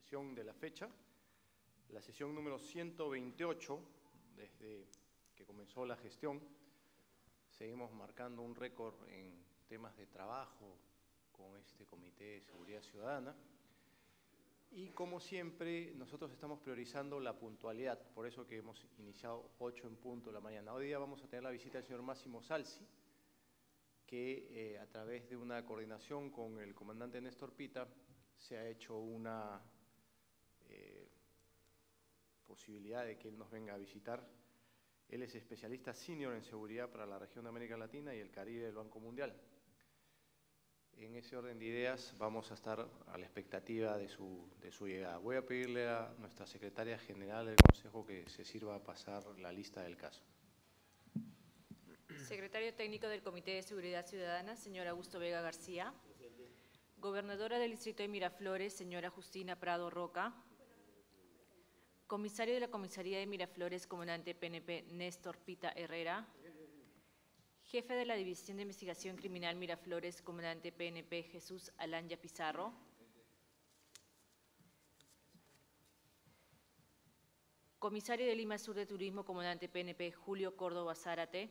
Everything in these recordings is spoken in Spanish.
sesión de la fecha, la sesión número 128, desde que comenzó la gestión. Seguimos marcando un récord en temas de trabajo con este Comité de Seguridad Ciudadana. Y como siempre, nosotros estamos priorizando la puntualidad, por eso que hemos iniciado 8 en punto de la mañana. Hoy día vamos a tener la visita del señor Máximo Salsi, que a través de una coordinación con el comandante Néstor Pita se ha hecho una posibilidad de que él nos venga a visitar. Él es especialista senior en seguridad para la región de América Latina y el Caribe del Banco Mundial. En ese orden de ideas vamos a estar a la expectativa de su llegada. Voy a pedirle a nuestra secretaria general del Consejo que se sirva a pasar la lista del caso. Secretario técnico del Comité de Seguridad Ciudadana, señor Augusto Vega García. Gobernadora del Distrito de Miraflores, señora Justina Prado Roca. Comisario de la Comisaría de Miraflores, comandante PNP Néstor Pita Herrera. Jefe de la División de Investigación Criminal Miraflores, comandante PNP Jesús Alanya Pizarro. Comisario de Lima Sur de Turismo, comandante PNP Julio Córdoba Zárate.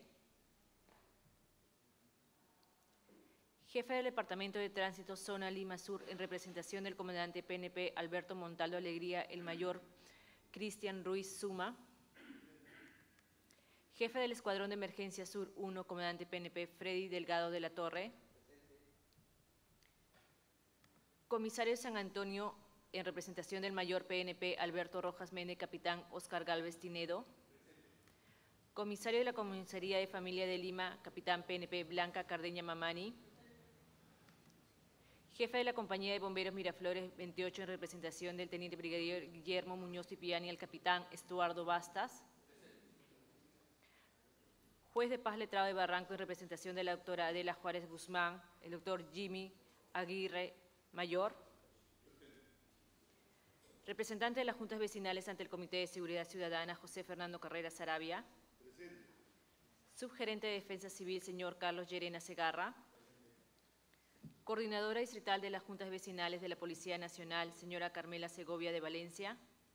Jefe del Departamento de Tránsito Zona Lima Sur, en representación del comandante PNP Alberto Montaldo Alegría, el mayor Cristian Ruiz Suma. Jefe del Escuadrón de Emergencia Sur 1, comandante PNP Freddy Delgado de la Torre. Comisario de San Antonio, en representación del mayor PNP Alberto Rojas Mene, capitán Oscar Galvez Tinedo. Comisario de la Comisaría de Familia de Lima, capitán PNP Blanca Cardeña Mamani. Jefe de la Compañía de Bomberos Miraflores 28, en representación del teniente brigadier Guillermo Muñoz Tipiani, el capitán Estuardo Bastas. Juez de Paz Letrado de Barranco, en representación de la doctora Adela Juárez Guzmán, el doctor Jimmy Aguirre Mayor. Representante de las Juntas Vecinales ante el Comité de Seguridad Ciudadana, José Fernando Carrera Sarabia. Subgerente de Defensa Civil, señor Carlos Llerena Segarra. Coordinadora distrital de las Juntas Vecinales de la Policía Nacional, señora Carmela Segovia de Valencia.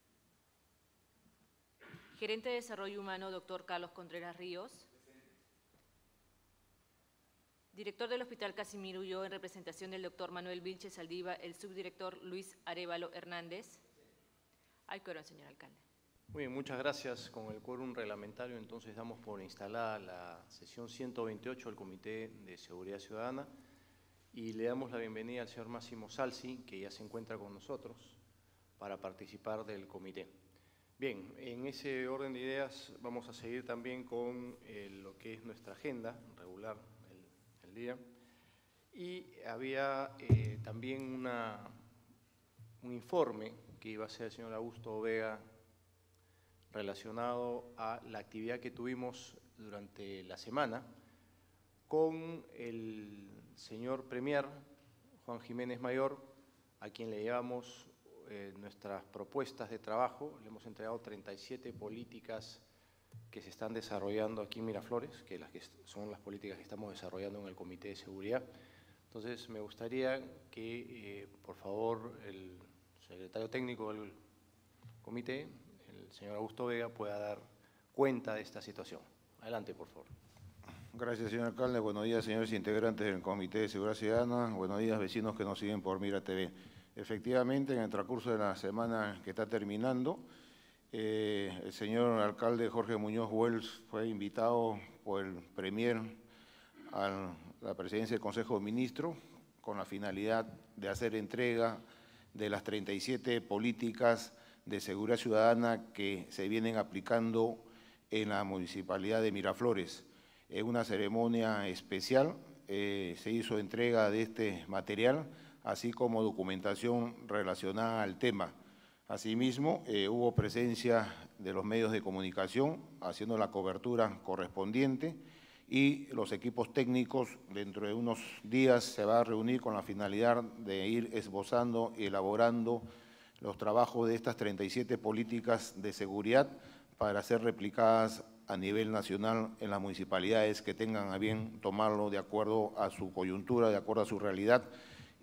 Gerente de Desarrollo Humano, doctor Carlos Contreras Ríos. Director del Hospital Casimiro Ulloa, en representación del doctor Manuel Vilches Saldiva, el subdirector Luis Arévalo Hernández. Hay quórum, señor alcalde. Muy bien, muchas gracias. Con el quórum reglamentario, entonces damos por instalada la sesión 128 del Comité de Seguridad Ciudadana y le damos la bienvenida al señor Máximo Salsi, que ya se encuentra con nosotros para participar del comité. Bien, en ese orden de ideas vamos a seguir también con lo que es nuestra agenda regular el día. Y había también un informe que iba a hacer el señor Augusto Vega relacionado a la actividad que tuvimos durante la semana con el señor Premier Juan Jiménez Mayor, a quien le llevamos nuestras propuestas de trabajo. Le hemos entregado 37 políticas que se están desarrollando aquí en Miraflores, que son las políticas que estamos desarrollando en el Comité de Seguridad. Entonces, me gustaría que, por favor, el secretario técnico del comité, el señor Augusto Vega, pueda dar cuenta de esta situación. Adelante, por favor. Gracias, señor alcalde. Buenos días, señores integrantes del Comité de Seguridad Ciudadana. Buenos días, vecinos que nos siguen por Mira TV. Efectivamente, en el transcurso de la semana que está terminando, el señor alcalde Jorge Muñoz Wells fue invitado por el Premier a la presidencia del Consejo de Ministros con la finalidad de hacer entrega de las 37 políticas de seguridad ciudadana que se vienen aplicando en la Municipalidad de Miraflores. En una ceremonia especial se hizo entrega de este material, así como documentación relacionada al tema. Asimismo, hubo presencia de los medios de comunicación haciendo la cobertura correspondiente y los equipos técnicos dentro de unos días se va a reunir con la finalidad de ir esbozando y elaborando los trabajos de estas 37 políticas de seguridad para ser replicadas a nivel nacional en las municipalidades que tengan a bien tomarlo de acuerdo a su coyuntura, de acuerdo a su realidad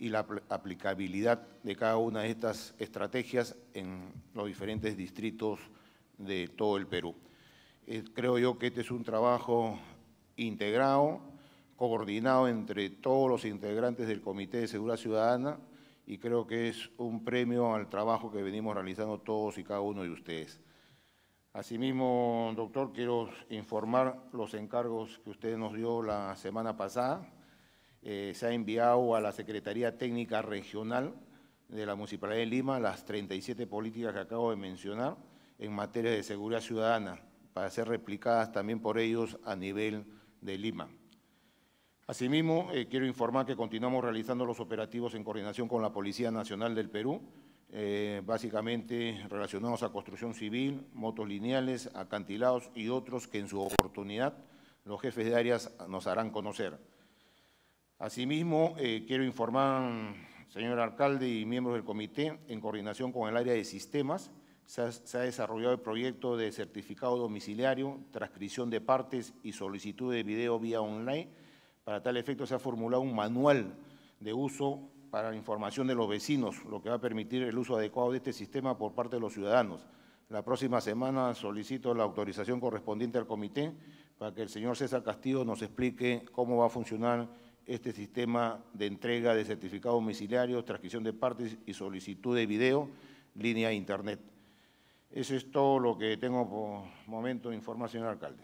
y la aplicabilidad de cada una de estas estrategias en los diferentes distritos de todo el Perú. Creo yo que este es un trabajo integrado, coordinado entre todos los integrantes del Comité de Seguridad Ciudadana, y creo que es un premio al trabajo que venimos realizando todos y cada uno de ustedes. Asimismo, doctor, quiero informar los encargos que usted nos dio la semana pasada. Se ha enviado a la Secretaría Técnica Regional de la Municipalidad de Lima las 37 políticas que acabo de mencionar en materia de seguridad ciudadana, para ser replicadas también por ellos a nivel de Lima. Asimismo, quiero informar que continuamos realizando los operativos en coordinación con la Policía Nacional del Perú, básicamente relacionados a construcción civil, motos lineales, acantilados y otros que en su oportunidad los jefes de áreas nos harán conocer. Asimismo, quiero informar, señor alcalde y miembros del comité, en coordinación con el área de sistemas, se ha desarrollado el proyecto de certificado domiciliario, transcripción de partes y solicitud de video vía online. Para tal efecto se ha formulado un manual de uso para la información de los vecinos, lo que va a permitir el uso adecuado de este sistema por parte de los ciudadanos. La próxima semana solicito la autorización correspondiente al comité para que el señor César Castillo nos explique cómo va a funcionar este sistema de entrega de certificado domiciliario, transcripción de partes y solicitud de video, línea a internet. Eso es todo lo que tengo por momento de informar, señor alcalde.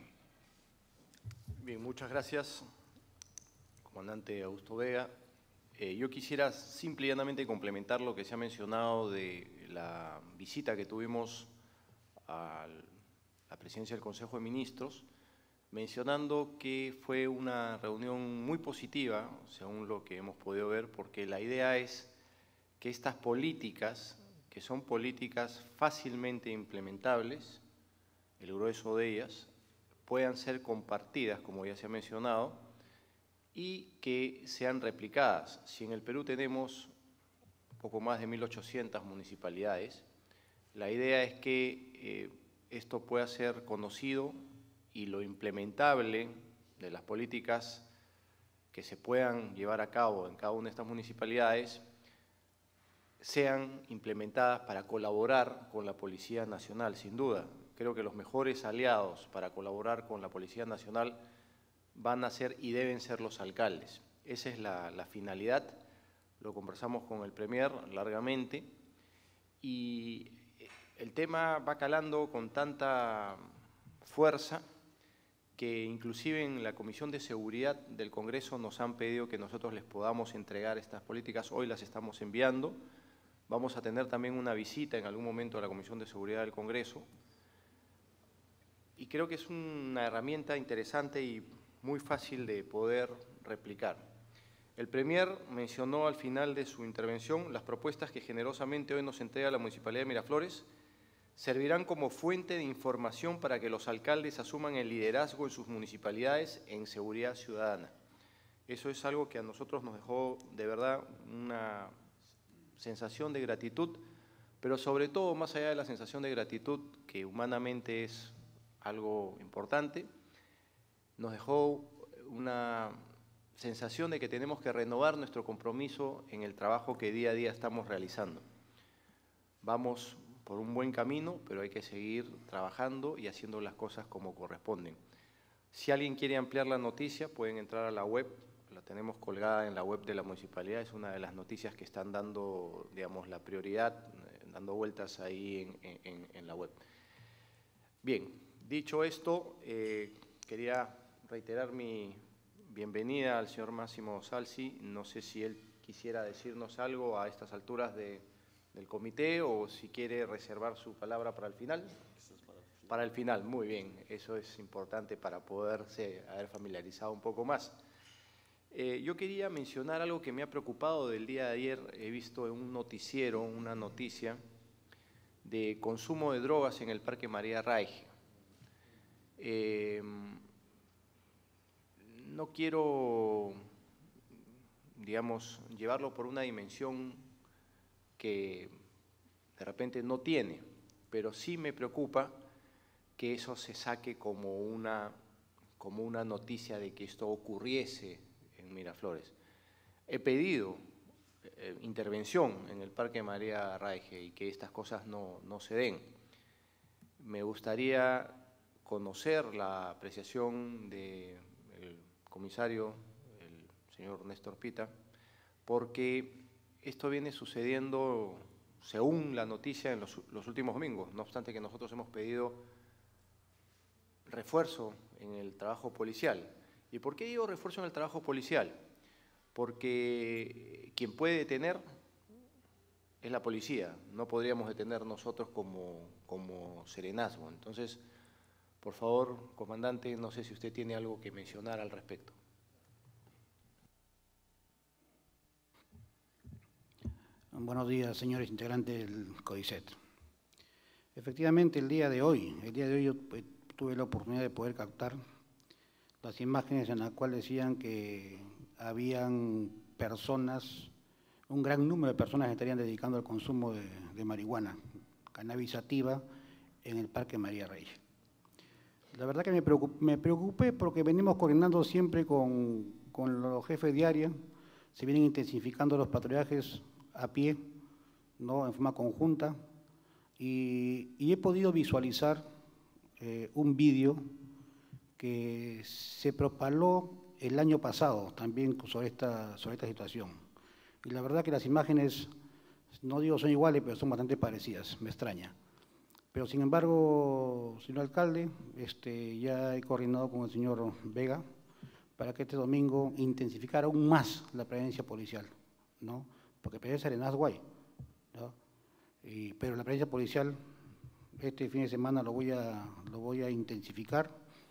Bien, muchas gracias, comandante Augusto Vega. Yo quisiera simple y llanamente complementar lo que se ha mencionado de la visita que tuvimos a la presidencia del Consejo de Ministros, mencionando que fue una reunión muy positiva, según lo que hemos podido ver, porque la idea es que estas políticas, que son políticas fácilmente implementables, el grueso de ellas, puedan ser compartidas, como ya se ha mencionado, y que sean replicadas. Si en el Perú tenemos poco más de 1.800 municipalidades, la idea es que esto pueda ser conocido y lo implementable de las políticas que se puedan llevar a cabo en cada una de estas municipalidades sean implementadas para colaborar con la Policía Nacional, sin duda. Creo que los mejores aliados para colaborar con la Policía Nacional van a ser y deben ser los alcaldes. Esa es la finalidad, lo conversamos con el Premier largamente, y el tema va calando con tanta fuerza que inclusive en la Comisión de Seguridad del Congreso nos han pedido que nosotros les podamos entregar estas políticas. Hoy las estamos enviando. Vamos a tener también una visita en algún momento a la Comisión de Seguridad del Congreso. Y creo que es una herramienta interesante y muy fácil de poder replicar. El Premier mencionó al final de su intervención las propuestas que generosamente hoy nos entrega la Municipalidad de Miraflores servirán como fuente de información para que los alcaldes asuman el liderazgo en sus municipalidades en seguridad ciudadana. Eso es algo que a nosotros nos dejó de verdad una sensación de gratitud, pero sobre todo, más allá de la sensación de gratitud, que humanamente es algo importante, nos dejó una sensación de que tenemos que renovar nuestro compromiso en el trabajo que día a día estamos realizando. Vamos por un buen camino, pero hay que seguir trabajando y haciendo las cosas como corresponden. Si alguien quiere ampliar la noticia, pueden entrar a la web, la tenemos colgada en la web de la municipalidad, es una de las noticias que están dando, digamos, la prioridad, dando vueltas ahí en la web. Bien, dicho esto, quería reiterar mi bienvenida al señor Máximo Salsi. No sé si él quisiera decirnos algo a estas alturas del comité o si quiere reservar su palabra para el final. Para el final, muy bien. Eso es importante para poderse haber familiarizado un poco más. Yo quería mencionar algo que me ha preocupado del día de ayer. He visto en un noticiero una noticia de consumo de drogas en el Parque María Raig. No quiero, digamos, llevarlo por una dimensión que de repente no tiene, pero sí me preocupa que eso se saque como una noticia de que esto ocurriese en Miraflores. He pedido intervención en el Parque María Raige y que estas cosas no se den. Me gustaría conocer la apreciación del comisario, el señor Néstor Pita, porque esto viene sucediendo según la noticia en los últimos domingos, no obstante que nosotros hemos pedido refuerzo en el trabajo policial. ¿Y por qué digo refuerzo en el trabajo policial? Porque quien puede detener es la policía, no podríamos detener nosotros como serenazgo. Entonces, por favor, comandante, no sé si usted tiene algo que mencionar al respecto. Buenos días, señores integrantes del CODICET. Efectivamente, el día de hoy yo tuve la oportunidad de poder captar las imágenes en las cuales decían que habían personas, un gran número de personas que estarían dedicando al consumo de marihuana, cannabis sativa, en el Parque María Raige. La verdad que me preocupé porque venimos coordinando siempre con los jefes de área, se vienen intensificando los patrullajes a pie, ¿no?, en forma conjunta, y he podido visualizar un vídeo que se propaló el año pasado también sobre esta situación. Y la verdad que las imágenes, no digo son iguales, pero son bastante parecidas, me extraña. Pero sin embargo, señor alcalde, ya he coordinado con el señor Vega para que este domingo intensificar aún más la presencia policial, ¿no? Porque presencia serenazgo hay, ¿no? Pero la presencia policial este fin de semana lo voy a intensificar,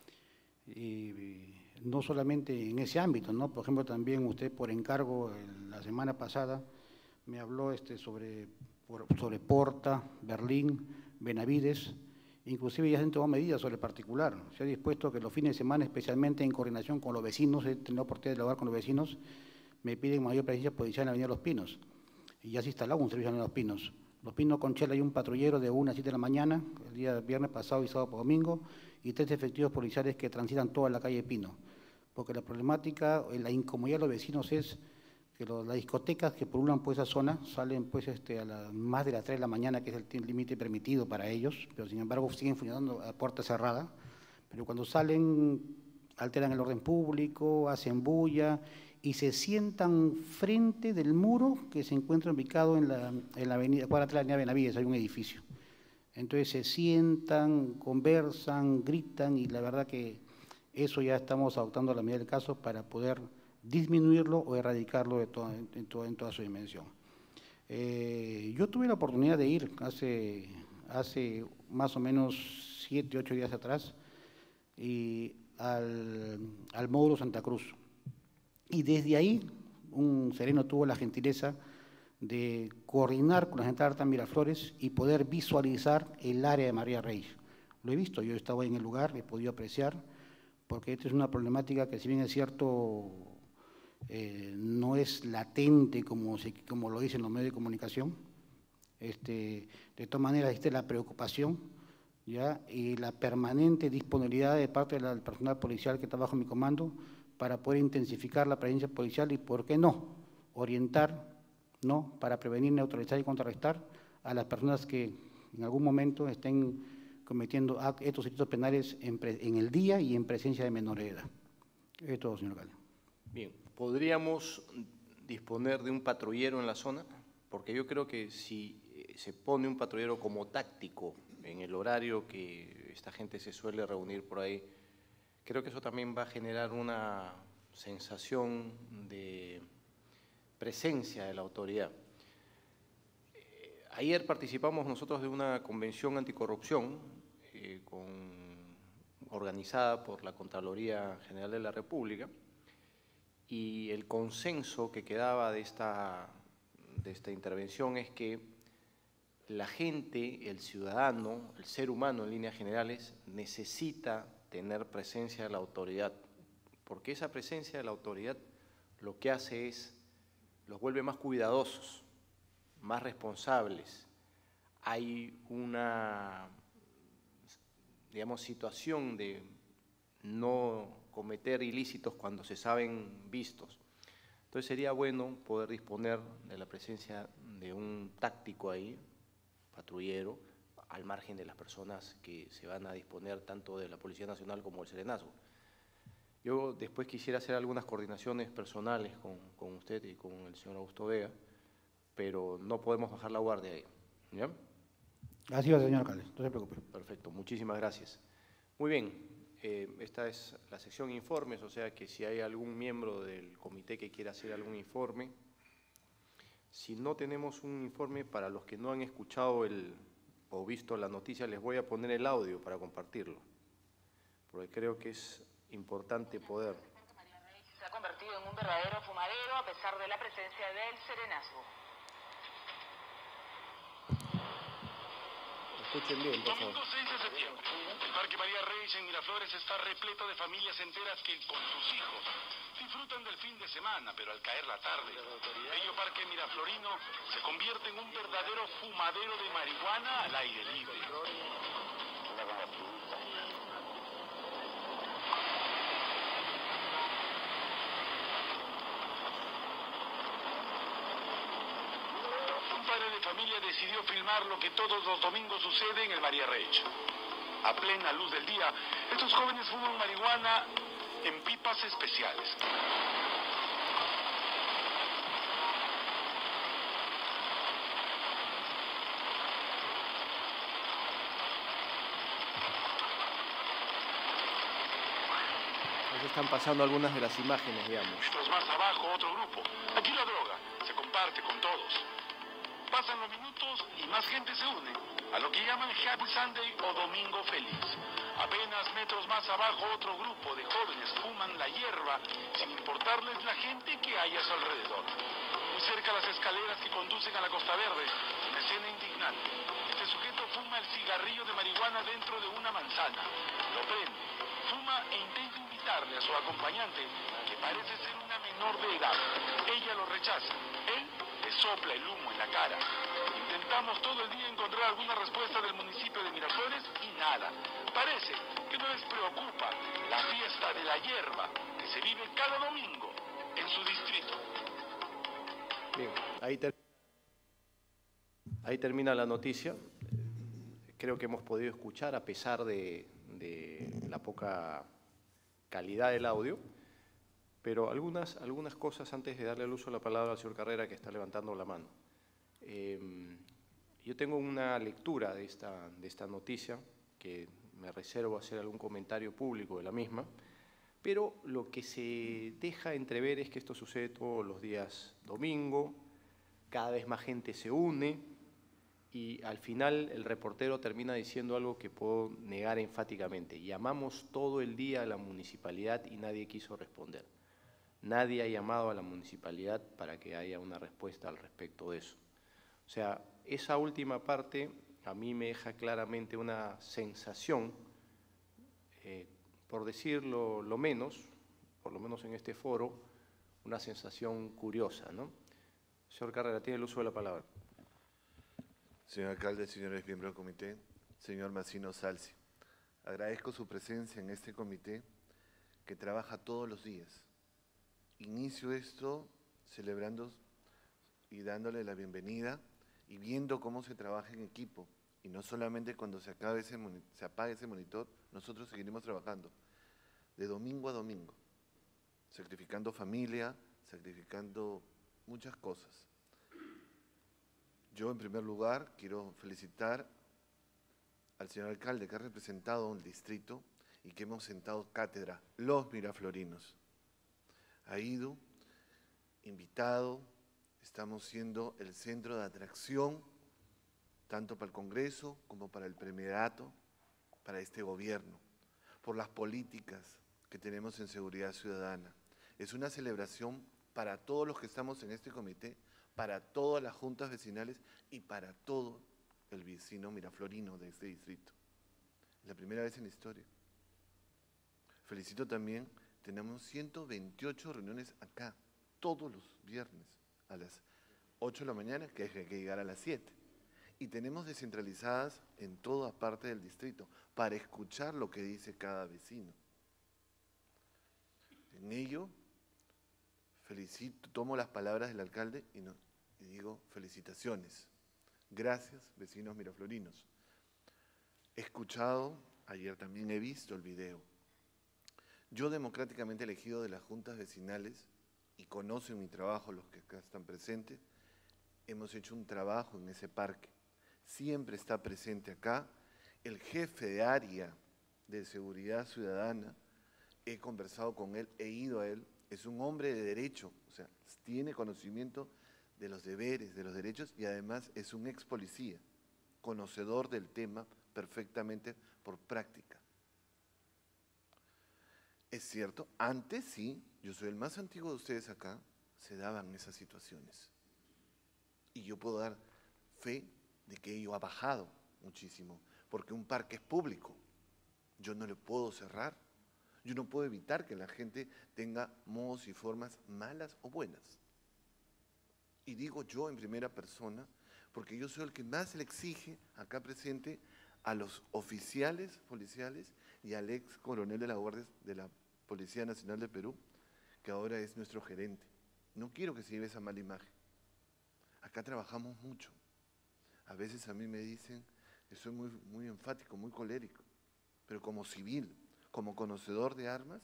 y no solamente en ese ámbito, ¿no? Por ejemplo, también usted por encargo la semana pasada me habló sobre Porta, Berlín, Benavides, inclusive ya se han tomado medidas sobre el particular. Se ha dispuesto que los fines de semana, especialmente en coordinación con los vecinos, he tenido la oportunidad de hablar con los vecinos, me piden mayor presencia policial en la Avenida Los Pinos, y ya se ha instalado un servicio en Los Pinos. Los Pinos Conchela hay un patrullero de 1 a 7 de la mañana, el día viernes pasado y sábado por domingo, y 3 efectivos policiales que transitan toda la calle Pino. Porque la problemática, la incomodidad de los vecinos es que las discotecas que pululan por esa zona salen pues a más de las 3 de la mañana, que es el límite permitido para ellos, pero sin embargo siguen funcionando a puerta cerrada. Pero cuando salen, alteran el orden público, hacen bulla y se sientan frente del muro que se encuentra ubicado en la avenida, cuadra 3 de la avenida Benavides, hay un edificio. Entonces se sientan, conversan, gritan, y la verdad que eso ya estamos adoptando la medida del caso para poder disminuirlo o erradicarlo en toda su dimensión. Yo tuve la oportunidad de ir hace más o menos 7, 8 días atrás al módulo Santa Cruz. Y desde ahí un sereno tuvo la gentileza de coordinar con la gente de Arta Miraflores y poder visualizar el área de María Raige. Lo he visto, yo estaba en el lugar, he podido apreciar, porque esta es una problemática que, si bien es cierto, no es latente como lo dicen los medios de comunicación. De todas maneras existe la preocupación, ¿ya?, y la permanente disponibilidad de parte del personal policial que está bajo mi comando para poder intensificar la presencia policial y, ¿por qué no?, orientar, ¿no?, para prevenir, neutralizar y contrarrestar a las personas que en algún momento estén cometiendo estos delitos penales en el día y en presencia de menores de edad. Es todo, señor alcalde. Bien, ¿podríamos disponer de un patrullero en la zona? Porque yo creo que si se pone un patrullero como táctico en el horario que esta gente se suele reunir por ahí, creo que eso también va a generar una sensación de presencia de la autoridad. Ayer participamos nosotros de una convención anticorrupción organizada por la Contraloría General de la República, y el consenso que quedaba de esta intervención es que la gente, el ciudadano, el ser humano en líneas generales, necesita tener presencia de la autoridad, porque esa presencia de la autoridad lo que hace es, los vuelve más cuidadosos, más responsables. Hay una, digamos, situación de no cometer ilícitos cuando se saben vistos. Entonces sería bueno poder disponer de la presencia de un táctico ahí, patrullero, al margen de las personas que se van a disponer tanto de la Policía Nacional como del Serenazgo. Yo después quisiera hacer algunas coordinaciones personales con usted y con el señor Augusto Vega, pero no podemos bajar la guardia ahí. ¿Ya? Así va, señor alcalde, no se preocupe. Perfecto, muchísimas gracias. Muy bien, esta es la sección informes, o sea que si hay algún miembro del comité que quiera hacer algún informe, si no tenemos un informe, para los que no han escuchado o visto la noticia, les voy a poner el audio para compartirlo, porque creo que es importante poder. Se ha convertido en un verdadero fumadero a pesar de la presencia del Serenazgo. Escuchen bien, por favor. Domingo 6 de septiembre. El Parque María Reyes en Miraflores está repleto de familias enteras que con sus hijos disfrutan del fin de semana, pero al caer la tarde, el bello parque miraflorino se convierte en un verdadero fumadero de marihuana al aire libre. Un padre de familia decidió filmar lo que todos los domingos sucede en el María Reyes. A plena luz del día, estos jóvenes fuman marihuana en pipas especiales. Aquí están pasando algunas de las imágenes, digamos. Metros más abajo, otro grupo. Aquí la droga se comparte con todos. Pasan los minutos y más gente se une a lo que llaman Happy Sunday o Domingo Feliz. Apenas metros más abajo, otro grupo de jóvenes fuman la hierba sin importarles la gente que hay a su alrededor. Muy cerca las escaleras que conducen a la Costa Verde, una escena indignante. Este sujeto fuma el cigarrillo de marihuana dentro de una manzana. Lo prende, fuma e intenta invitarle a su acompañante, que parece ser una menor de edad. Ella lo rechaza. Él le sopla el humo en la cara. Intentamos todo el día encontrar alguna respuesta del municipio de Miraflores y nada. Parece que no les preocupa la fiesta de la hierba que se vive cada domingo en su distrito. Bien, ahí termina la noticia. Creo que hemos podido escuchar, a pesar de la poca calidad del audio, pero algunas cosas antes de darle el uso de la palabra al señor Carrera, que está levantando la mano. Yo tengo una lectura de esta noticia, que me reservo a hacer algún comentario público de la misma, pero lo que se deja entrever es que esto sucede todos los días domingo, cada vez más gente se une, y al final el reportero termina diciendo algo que puedo negar enfáticamente. Llamamos todo el día a la municipalidad y nadie quiso responder. Nadie ha llamado a la municipalidad para que haya una respuesta al respecto de eso. O sea, esa última parte a mí me deja claramente una sensación, por decirlo lo menos, por lo menos en este foro, una sensación curiosa, ¿no? Señor Carrera, tiene el uso de la palabra. Señor alcalde, señores miembros del comité, señor Massino Salsi, agradezco su presencia en este comité que trabaja todos los días. Inicio esto celebrando y dándole la bienvenida y viendo cómo se trabaja en equipo. Y no solamente cuando se apague ese monitor, nosotros seguiremos trabajando de domingo a domingo, sacrificando familia, sacrificando muchas cosas. Yo, en primer lugar, quiero felicitar al señor alcalde que ha representado un distrito y que hemos sentado cátedra, los miraflorinos. Ha ido, invitado, estamos siendo el centro de atracción, tanto para el Congreso como para el Premierato, para este gobierno, por las políticas que tenemos en seguridad ciudadana. Es una celebración para todos los que estamos en este comité, para todas las juntas vecinales y para todo el vecino miraflorino de este distrito. La primera vez en la historia. Felicito también, tenemos 128 reuniones acá, todos los viernes, a las 8 de la mañana, que hay que llegar a las 7. Y tenemos descentralizadas en toda parte del distrito, para escuchar lo que dice cada vecino. En ello, tomo las palabras del alcalde y digo felicitaciones. Gracias, vecinos miraflorinos. He escuchado, ayer también he visto el video. Yo, democráticamente elegido de las juntas vecinales, y conocen mi trabajo los que acá están presentes, hemos hecho un trabajo en ese parque. Siempre está presente acá el jefe de área de seguridad ciudadana. He conversado con él, he ido a él. Es un hombre de derecho, o sea, tiene conocimiento de los deberes, de los derechos, y además es un ex policía, conocedor del tema perfectamente por práctica. Es cierto, antes sí, yo soy el más antiguo de ustedes acá, se daban esas situaciones. Y yo puedo dar fe de que ello ha bajado muchísimo, porque un parque es público. Yo no le puedo cerrar. Yo no puedo evitar que la gente tenga modos y formas malas o buenas. Y digo yo en primera persona, porque yo soy el que más le exige acá presente a los oficiales policiales y al ex coronel de la Guardia de la Policía Nacional de Perú, que ahora es nuestro gerente. No quiero que se lleve esa mala imagen. Acá trabajamos mucho. A veces a mí me dicen que soy muy enfático, muy colérico, pero como civil, como conocedor de armas,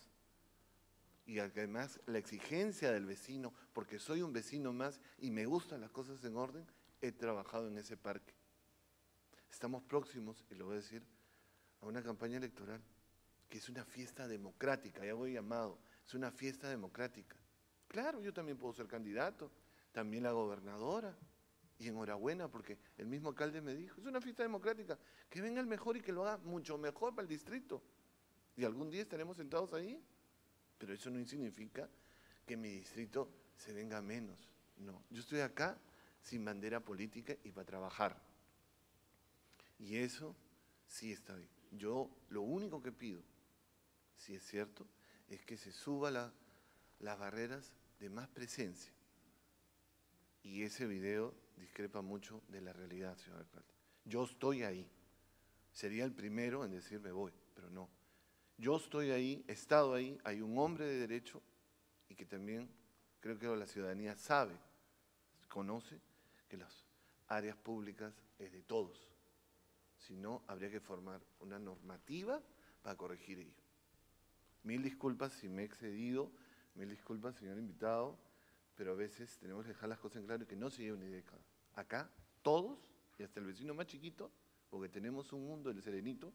y además la exigencia del vecino, porque soy un vecino más y me gustan las cosas en orden, he trabajado en ese parque. Estamos próximos, y lo voy a decir, a una campaña electoral, que es una fiesta democrática, ya voy llamado, es una fiesta democrática. Claro, yo también puedo ser candidato, también la gobernadora, y enhorabuena, porque el mismo alcalde me dijo, es una fiesta democrática, que venga el mejor y que lo haga mucho mejor para el distrito. Y algún día estaremos sentados ahí, pero eso no significa que mi distrito se venga menos. No, yo estoy acá sin bandera política y para trabajar. Y eso sí está bien. Yo lo único que pido, si es cierto, es que se suba las barreras de más presencia. Y ese video discrepa mucho de la realidad, señor alcalde. Yo estoy ahí. Sería el primero en decir me voy, pero no. Yo estoy ahí, he estado ahí, hay un hombre de derecho y que también creo que la ciudadanía sabe, conoce que las áreas públicas es de todos. Si no, habría que formar una normativa para corregir ello. Mil disculpas si me he excedido, mil disculpas, señor invitado, pero a veces tenemos que dejar las cosas en claro y que no se lleve una idea. Acá, todos, y hasta el vecino más chiquito, porque tenemos un mundo del serenito,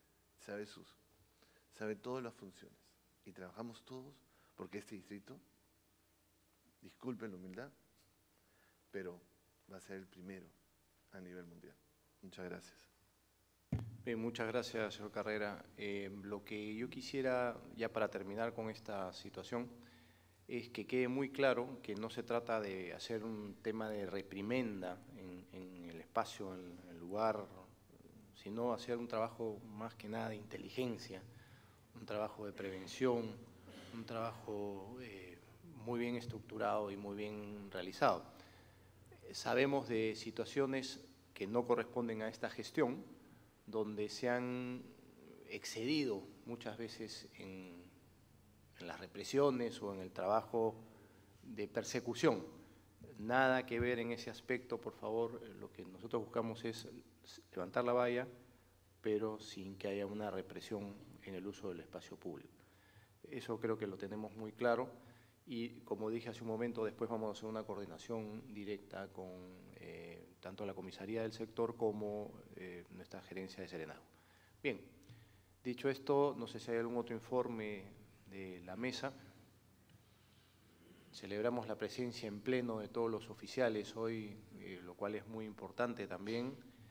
sabe todas las funciones. Y trabajamos todos porque este distrito, disculpen la humildad, pero va a ser el primero a nivel mundial. Muchas gracias. Bien, muchas gracias, señor Carrera. Lo que yo quisiera, ya para terminar con esta situación, es que quede muy claro que no se trata de hacer un tema de reprimenda en el espacio, en el lugar, sino hacer un trabajo más que nada de inteligencia, un trabajo de prevención, un trabajo muy bien estructurado y muy bien realizado. Sabemos de situaciones que no corresponden a esta gestión, donde se han excedido muchas veces en las represiones o en el trabajo de persecución. Nada que ver en ese aspecto, por favor. Lo que nosotros buscamos es levantar la valla, pero sin que haya una represión en el uso del espacio público. Eso creo que lo tenemos muy claro y, como dije hace un momento, después vamos a hacer una coordinación directa con tanto la comisaría del sector como nuestra gerencia de Serenazgo. Bien, dicho esto, no sé si hay algún otro informe de la mesa. Celebramos la presencia en pleno de todos los oficiales hoy, lo cual es muy importante también,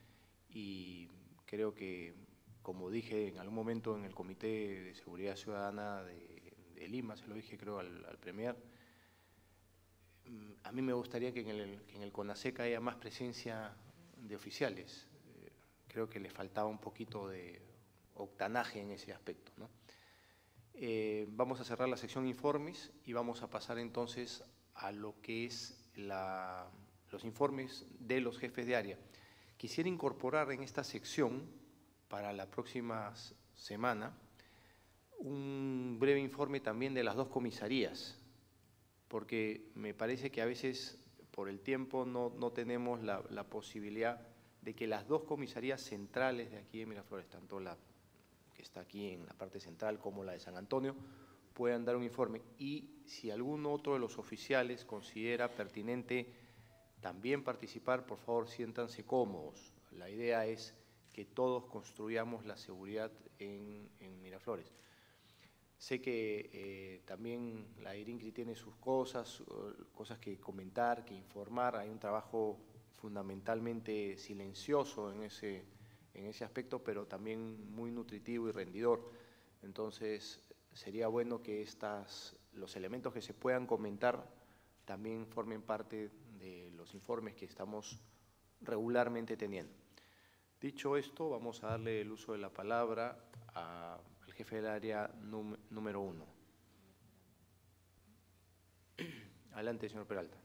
y creo que, como dije en algún momento en el Comité de Seguridad Ciudadana de Lima, se lo dije creo al Premier, a mí me gustaría que en el CONASEC haya más presencia de oficiales. Creo que le faltaba un poquito de octanaje en ese aspecto, ¿no? Vamos a cerrar la sección informes y vamos a pasar entonces a lo que es los informes de los jefes de área. Quisiera incorporar en esta sección para la próxima semana un breve informe también de las dos comisarías, porque me parece que a veces por el tiempo no tenemos la posibilidad de que las dos comisarías centrales de aquí de Miraflores, tanto la que está aquí en la parte central como la de San Antonio, puedan dar un informe. Y si algún otro de los oficiales considera pertinente también participar, por favor, siéntanse cómodos. La idea es que todos construyamos la seguridad en Miraflores. Sé que también la IRINCRI tiene sus cosas que comentar, que informar. Hay un trabajo fundamentalmente silencioso en ese aspecto, pero también muy nutritivo y rendidor. Entonces, sería bueno que los elementos que se puedan comentar también formen parte de los informes que estamos regularmente teniendo. Dicho esto, vamos a darle el uso de la palabra al jefe del área número 1. Adelante, señor Peralta.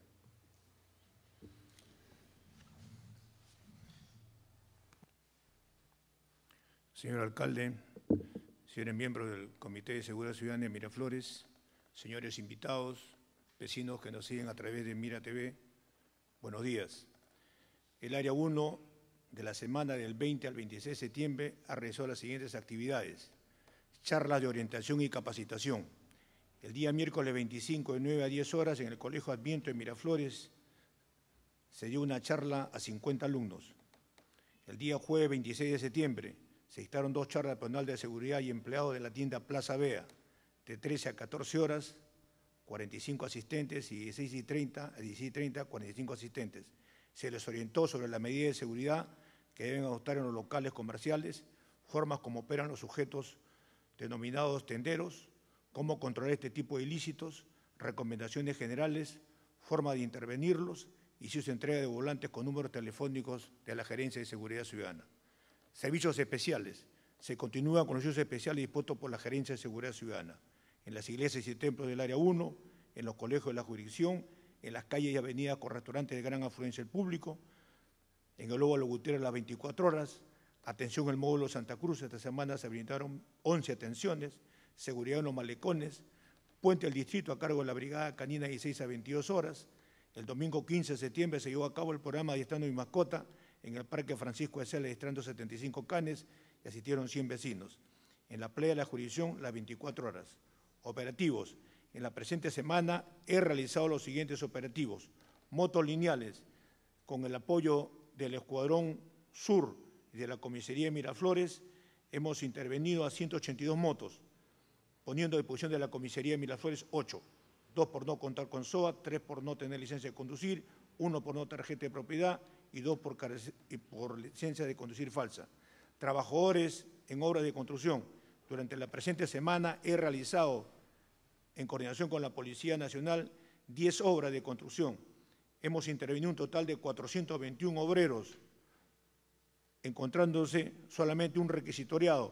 Señor alcalde, señores miembros del Comité de Seguridad Ciudadana de Miraflores, señores invitados, vecinos que nos siguen a través de Mira TV, buenos días. El área 1 de la semana del 20 al 26 de septiembre ha realizado las siguientes actividades. Charlas de orientación y capacitación. El día miércoles 25 de 9 a 10 horas en el Colegio Adviento de Miraflores se dio una charla a 50 alumnos. El día jueves 26 de septiembre se dictaron 2 charlas de personal de seguridad y empleados de la tienda Plaza Bea, de 13 a 14 horas, 45 asistentes, y de 16:30 a 16:30, 45 asistentes. Se les orientó sobre las medidas de seguridad que deben adoptar en los locales comerciales, formas como operan los sujetos denominados tenderos, cómo controlar este tipo de ilícitos, recomendaciones generales, forma de intervenirlos y si se entrega de volantes con números telefónicos de la Gerencia de Seguridad Ciudadana. Servicios especiales. Se continúan con los servicios especiales dispuestos por la Gerencia de Seguridad Ciudadana, en las iglesias y templos del área 1, en los colegios de la jurisdicción, en las calles y avenidas con restaurantes de gran afluencia del público, en el Óvalo Gutiérrez las 24 horas, atención en el módulo Santa Cruz. Esta semana se habilitaron 11 atenciones, seguridad en los malecones, Puente del Distrito a cargo de la Brigada Canina 16 a 22 horas. El domingo 15 de septiembre se llevó a cabo el programa Adiestrando mi mascota en el Parque Francisco de Sales, adiestrando 75 canes y asistieron 100 vecinos. En la playa de la jurisdicción, las 24 horas. Operativos. En la presente semana he realizado los siguientes operativos. Motos lineales, con el apoyo del Escuadrón Sur y de la Comisaría de Miraflores, hemos intervenido a 182 motos, poniendo a disposición de la Comisaría de Miraflores 8, 2 por no contar con SOA, 3 por no tener licencia de conducir, 1 por no tarjeta de propiedad y 2 por licencia de conducir falsa. Trabajadores en obras de construcción. Durante la presente semana he realizado, en coordinación con la Policía Nacional, 10 obras de construcción. Hemos intervenido un total de 421 obreros, encontrándose solamente un requisitoriado.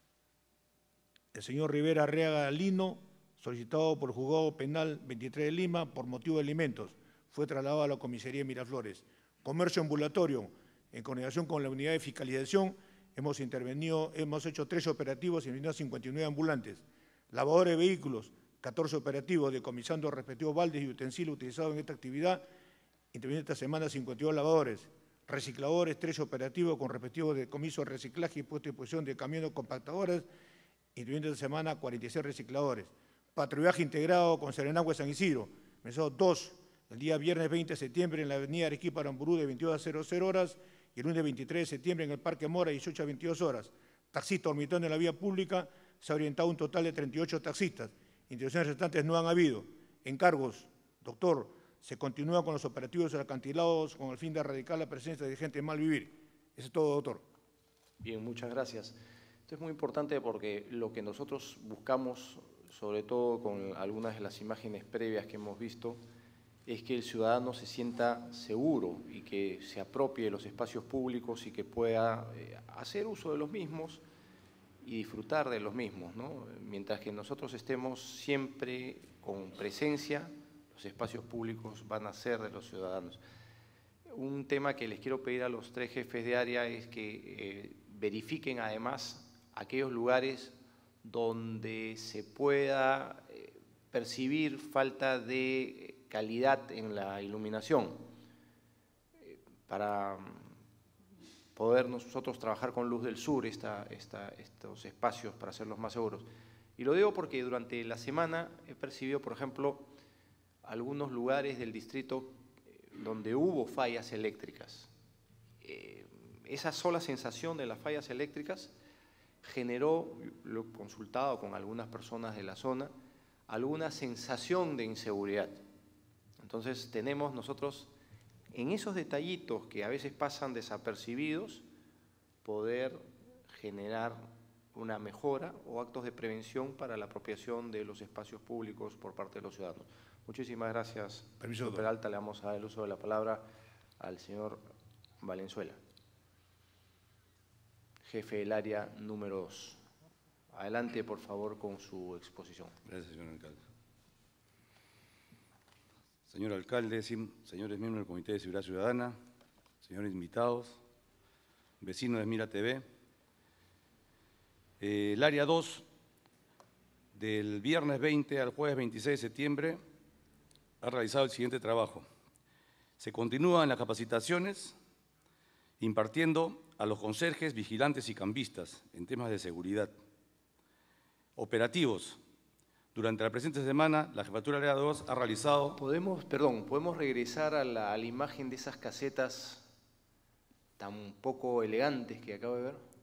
El señor Rivera Arriaga Lino, solicitado por el Juzgado Penal 23 de Lima por motivo de alimentos, fue trasladado a la Comisaría de Miraflores. Comercio ambulatorio, en coordinación con la Unidad de Fiscalización, hemos hecho 13 operativos y intervenido 59 ambulantes. Lavadores de vehículos, 14 operativos, decomisando respectivos baldes y utensilios utilizados en esta actividad, intervenido esta semana 52 lavadores. Recicladores, 13 operativos con respectivos decomisos de reciclaje y puesta a disposición de camiones compactadores, interviniendo esta semana 46 recicladores. Patrullaje integrado con Serenagua San Isidro, mensados 2, el día viernes 20 de septiembre en la avenida Arequipa Aramburú de 22 a 00 horas y el lunes 23 de septiembre en el Parque Mora de 18 a 22 horas. Taxistas dormitando en la vía pública, se ha orientado un total de 38 taxistas. Intervenciones restantes no han habido. Encargos, doctor, se continúa con los operativos acantilados con el fin de erradicar la presencia de gente de mal vivir. Eso es todo, doctor. Bien, muchas gracias. Esto es muy importante porque lo que nosotros buscamos, sobre todo con algunas de las imágenes previas que hemos visto, es que el ciudadano se sienta seguro y que se apropie de los espacios públicos y que pueda hacer uso de los mismos y disfrutar de los mismos, ¿no? Mientras que nosotros estemos siempre con presencia, los espacios públicos van a ser de los ciudadanos. Un tema que les quiero pedir a los 3 jefes de área es que verifiquen además aquellos lugares donde se pueda percibir falta de calidad en la iluminación. Para poder nosotros trabajar con Luz del Sur estos espacios para hacerlos más seguros. Y lo digo porque durante la semana he percibido, por ejemplo, algunos lugares del distrito donde hubo fallas eléctricas. Esa sola sensación de las fallas eléctricas generó, lo he consultado con algunas personas de la zona, alguna sensación de inseguridad. Entonces tenemos nosotros, en esos detallitos que a veces pasan desapercibidos, poder generar una mejora o actos de prevención para la apropiación de los espacios públicos por parte de los ciudadanos. Muchísimas gracias, señor Peralta. Le vamos a dar el uso de la palabra al señor Valenzuela, jefe del área número 2. Adelante, por favor, con su exposición. Gracias, señor alcalde. Señor alcalde, señores miembros del Comité de Seguridad Ciudadana, señores invitados, vecinos de Mira TV, el área 2 del viernes 20 al jueves 26 de septiembre ha realizado el siguiente trabajo. Se continúan las capacitaciones impartiendo a los conserjes, vigilantes y cambistas en temas de seguridad. Operativos. Durante la presente semana, la Jefatura del Área 2 ha realizado… ¿Podemos regresar a la imagen de esas casetas tan poco elegantes que acabo de ver?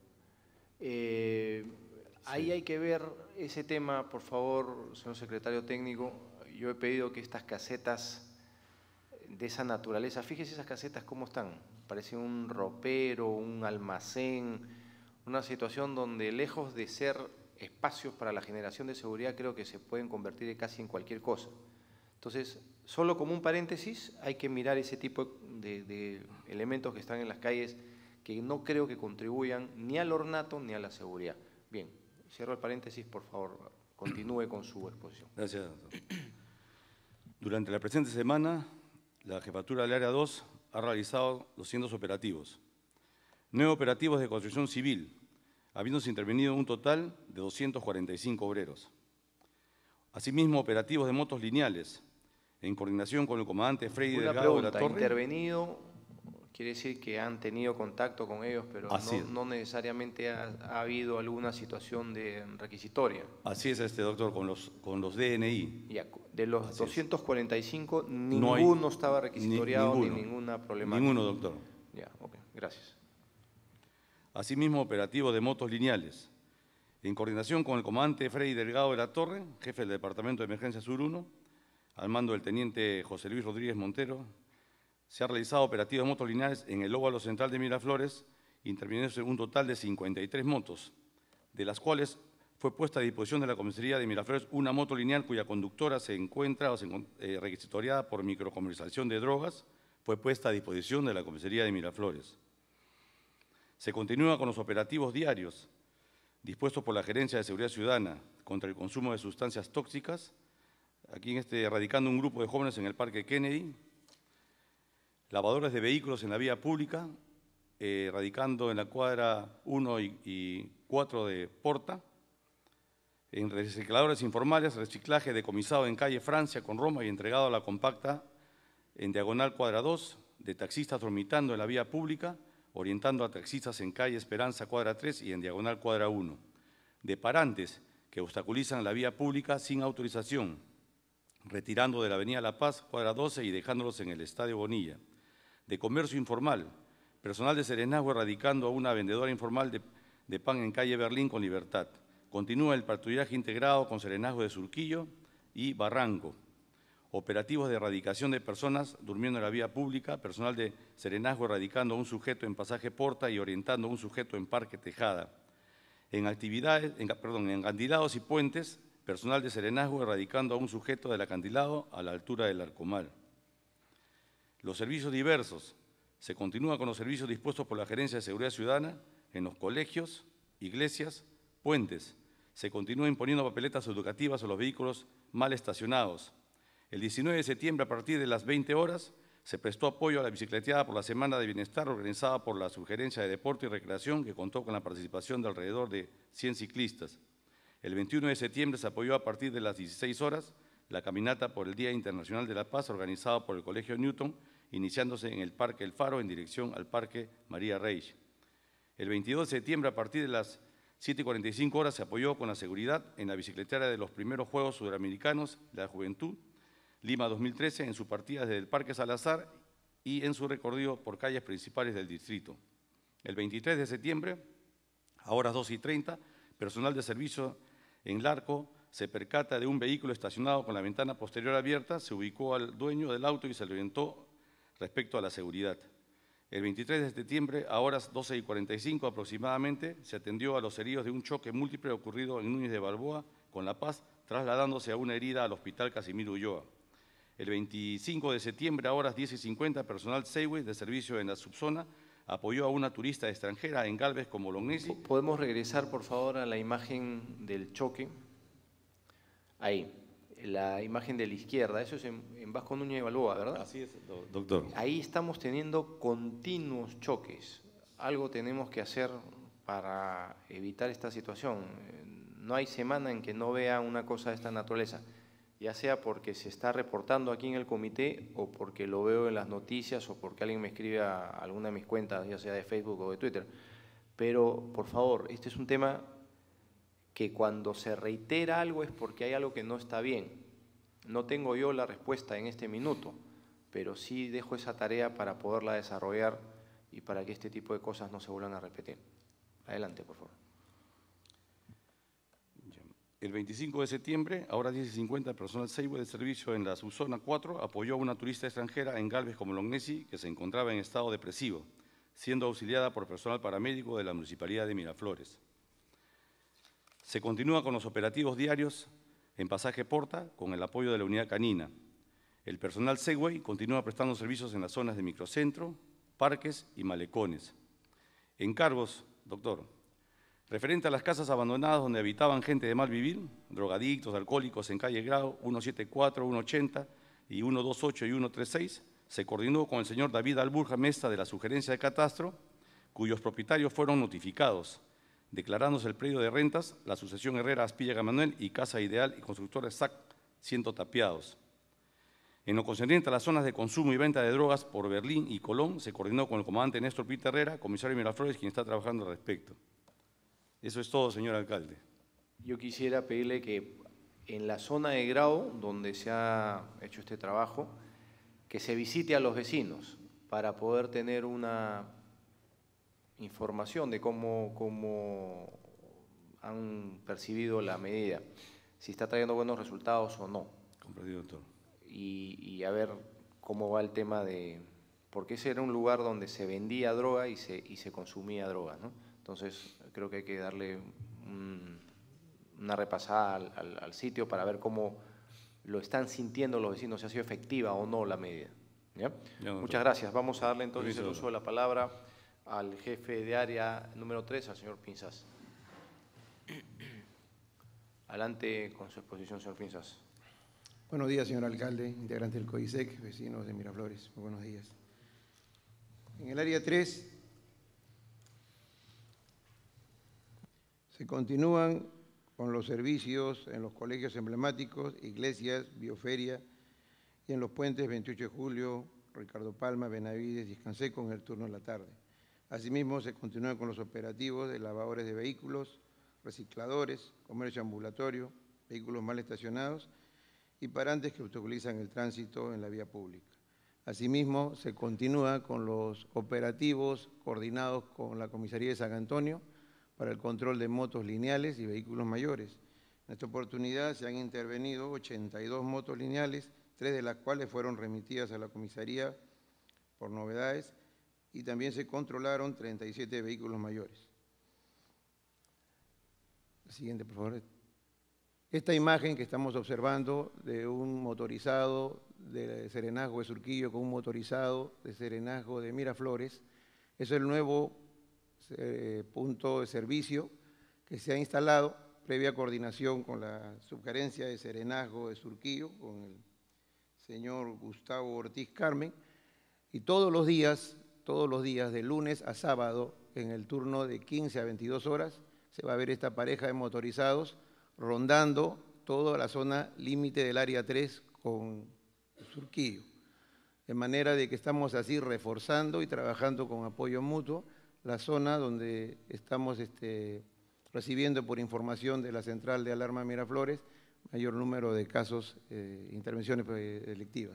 Ahí hay que ver ese tema, por favor, señor secretario técnico. Yo he pedido que estas casetas de esa naturaleza, fíjese esas casetas cómo están, parece un ropero, un almacén, una situación donde lejos de ser espacios para la generación de seguridad, creo que se pueden convertir casi en cualquier cosa. Entonces, solo como un paréntesis, hay que mirar ese tipo de elementos que están en las calles que no creo que contribuyan ni al ornato ni a la seguridad. Bien, cierro el paréntesis, por favor, continúe con su exposición. Gracias, doctor. Durante la presente semana, la Jefatura del Área 2 ha realizado los siguientes operativos. 9 operativos de construcción civil, habiéndose intervenido un total de 245 obreros. Asimismo, operativos de motos lineales, en coordinación con el comandante Freddy Delgado de la Torre. Intervenido quiere decir que han tenido contacto con ellos, pero no necesariamente ha habido alguna situación de requisitoria. Así es, doctor, con los DNI. Ya, de los 245, ninguno estaba requisitoriado ni ninguna problemática. Ninguno, doctor. Ya, ok, gracias. Asimismo, operativo de motos lineales, en coordinación con el comandante Freddy Delgado de la Torre, jefe del Departamento de Emergencia Sur 1, al mando del teniente José Luis Rodríguez Montero, se ha realizado operativos de motos lineales en el óvalo central de Miraflores, interviniéndose un total de 53 motos, de las cuales fue puesta a disposición de la comisaría de Miraflores una moto lineal cuya conductora se encuentra requisitoriada por microcomercialización de drogas, fue puesta a disposición de la comisaría de Miraflores. Se continúa con los operativos diarios dispuestos por la Gerencia de Seguridad Ciudadana contra el consumo de sustancias tóxicas, aquí erradicando un grupo de jóvenes en el Parque Kennedy, lavadores de vehículos en la vía pública, radicando en la cuadra 1 y 4 de Porta, en recicladores informales, reciclaje decomisado en calle Francia con Roma y entregado a la compacta en diagonal cuadra 2, de taxistas dormitando en la vía pública, orientando a taxistas en calle Esperanza cuadra 3 y en diagonal cuadra 1, de parantes que obstaculizan la vía pública sin autorización, retirando de la avenida La Paz cuadra 12 y dejándolos en el Estadio Bonilla, de comercio informal, personal de Serenazgo erradicando a una vendedora informal de pan en calle Berlín con Libertad. Continúa el patrullaje integrado con Serenazgo de Surquillo y Barranco. Operativos de erradicación de personas durmiendo en la vía pública, personal de Serenazgo erradicando a un sujeto en Pasaje Porta y orientando a un sujeto en Parque Tejada. En acantilados y puentes, personal de Serenazgo erradicando a un sujeto del acantilado a la altura del Arcomal. Los servicios diversos. Se continúa con los servicios dispuestos por la Gerencia de Seguridad Ciudadana en los colegios, iglesias, puentes. Se continúa imponiendo papeletas educativas a los vehículos mal estacionados. El 19 de septiembre, a partir de las 20 horas, se prestó apoyo a la bicicleteada por la Semana de Bienestar organizada por la Subgerencia de Deporte y Recreación, que contó con la participación de alrededor de 100 ciclistas. El 21 de septiembre se apoyó a partir de las 16 horas la caminata por el Día Internacional de la Paz organizada por el Colegio Newton, iniciándose en el Parque El Faro en dirección al Parque María Reich. El 22 de septiembre, a partir de las 7:45 horas, se apoyó con la seguridad en la bicicletera de los primeros Juegos Sudamericanos de la Juventud, Lima 2013, en su partida desde el Parque Salazar y en su recorrido por calles principales del distrito. El 23 de septiembre, a horas 2:30, personal de servicio en Larco se percata de un vehículo estacionado con la ventana posterior abierta, se ubicó al dueño del auto y se le orientó respecto a la seguridad. El 23 de septiembre, a horas 12:45 aproximadamente, se atendió a los heridos de un choque múltiple ocurrido en Núñez de Balboa con La Paz, trasladándose a una herida al Hospital Casimiro Ulloa. El 25 de septiembre, a horas 10:50, personal Segway de servicio en la subzona apoyó a una turista extranjera en Galvez con Bolognesi. ¿Podemos regresar, por favor, a la imagen del choque? Ahí, la imagen de la izquierda, eso es en Vasco Núñez de Balboa, ¿verdad? Así es, doctor. Ahí estamos teniendo continuos choques. Algo tenemos que hacer para evitar esta situación. No hay semana en que no vea una cosa de esta naturaleza, ya sea porque se está reportando aquí en el comité o porque lo veo en las noticias o porque alguien me escribe a alguna de mis cuentas, ya sea de Facebook o de Twitter. Pero, por favor, este es un tema que cuando se reitera algo es porque hay algo que no está bien. No tengo yo la respuesta en este minuto, pero sí dejo esa tarea para poderla desarrollar y para que este tipo de cosas no se vuelvan a repetir. Adelante, por favor. El 25 de septiembre, a horas 10:50, personal Segway de servicio en la subzona 4 apoyó a una turista extranjera en Galvez con Bolognesi que se encontraba en estado depresivo, siendo auxiliada por personal paramédico de la Municipalidad de Miraflores. Se continúa con los operativos diarios en Pasaje Porta con el apoyo de la unidad canina. El personal Segway continúa prestando servicios en las zonas de microcentro, parques y malecones. Encargos, doctor. Referente a las casas abandonadas donde habitaban gente de mal vivir, drogadictos, alcohólicos en calle Grau 174, 180 y 128 y 136, se coordinó con el señor David Alburja Mesta de la Sugerencia de Catastro, cuyos propietarios fueron notificados, declarándose el predio de rentas la sucesión Herrera Aspilla Manuel y Casa Ideal y Constructores SAC siendo tapiados. En lo concerniente a las zonas de consumo y venta de drogas por Berlín y Colón, se coordinó con el comandante Néstor Pita Herrera, comisario de Miraflores, quien está trabajando al respecto. Eso es todo, señor alcalde. Yo quisiera pedirle que en la zona de Grau, donde se ha hecho este trabajo, que se visite a los vecinos para poder tener una información de cómo han percibido la medida, si está trayendo buenos resultados o no. Comprendido, doctor. Y a ver cómo va el tema de… Porque ese era un lugar donde se vendía droga y se consumía droga, ¿no? Entonces, creo que hay que darle una repasada al sitio para ver cómo lo están sintiendo los vecinos, si ha sido efectiva o no la medida. ¿Ya? Muchas gracias. Vamos a darle entonces el uso de la palabra al jefe de área número 3, al señor Pinzas. Adelante con su exposición, señor Pinzas. Buenos días, señor alcalde, integrante del COISEC, vecinos de Miraflores. Muy buenos días. En el área 3 se continúan con los servicios en los colegios emblemáticos, iglesias, bioferia y en los puentes 28 de julio, Ricardo Palma, Benavides y Escanseco en el turno de la tarde. Asimismo, se continúan con los operativos de lavadores de vehículos, recicladores, comercio ambulatorio, vehículos mal estacionados y parantes que obstaculizan el tránsito en la vía pública. Asimismo, se continúa con los operativos coordinados con la Comisaría de San Antonio para el control de motos lineales y vehículos mayores. En esta oportunidad se han intervenido 82 motos lineales, 3 de las cuales fueron remitidas a la comisaría por novedades y también se controlaron 37 vehículos mayores. La siguiente, por favor. Esta imagen que estamos observando de un motorizado de Serenazgo de Surquillo con un motorizado de Serenazgo de Miraflores es el nuevo punto de servicio que se ha instalado previa coordinación con la subgerencia de Serenazgo de Surquillo, con el señor Gustavo Ortiz Carmen, y todos los días, de lunes a sábado, en el turno de 15 a 22 horas, se va a ver esta pareja de motorizados rondando toda la zona límite del área 3 con Surquillo. De manera de que estamos así reforzando y trabajando con apoyo mutuo la zona donde estamos recibiendo por información de la Central de Alarma Miraflores mayor número de casos, intervenciones delictivas.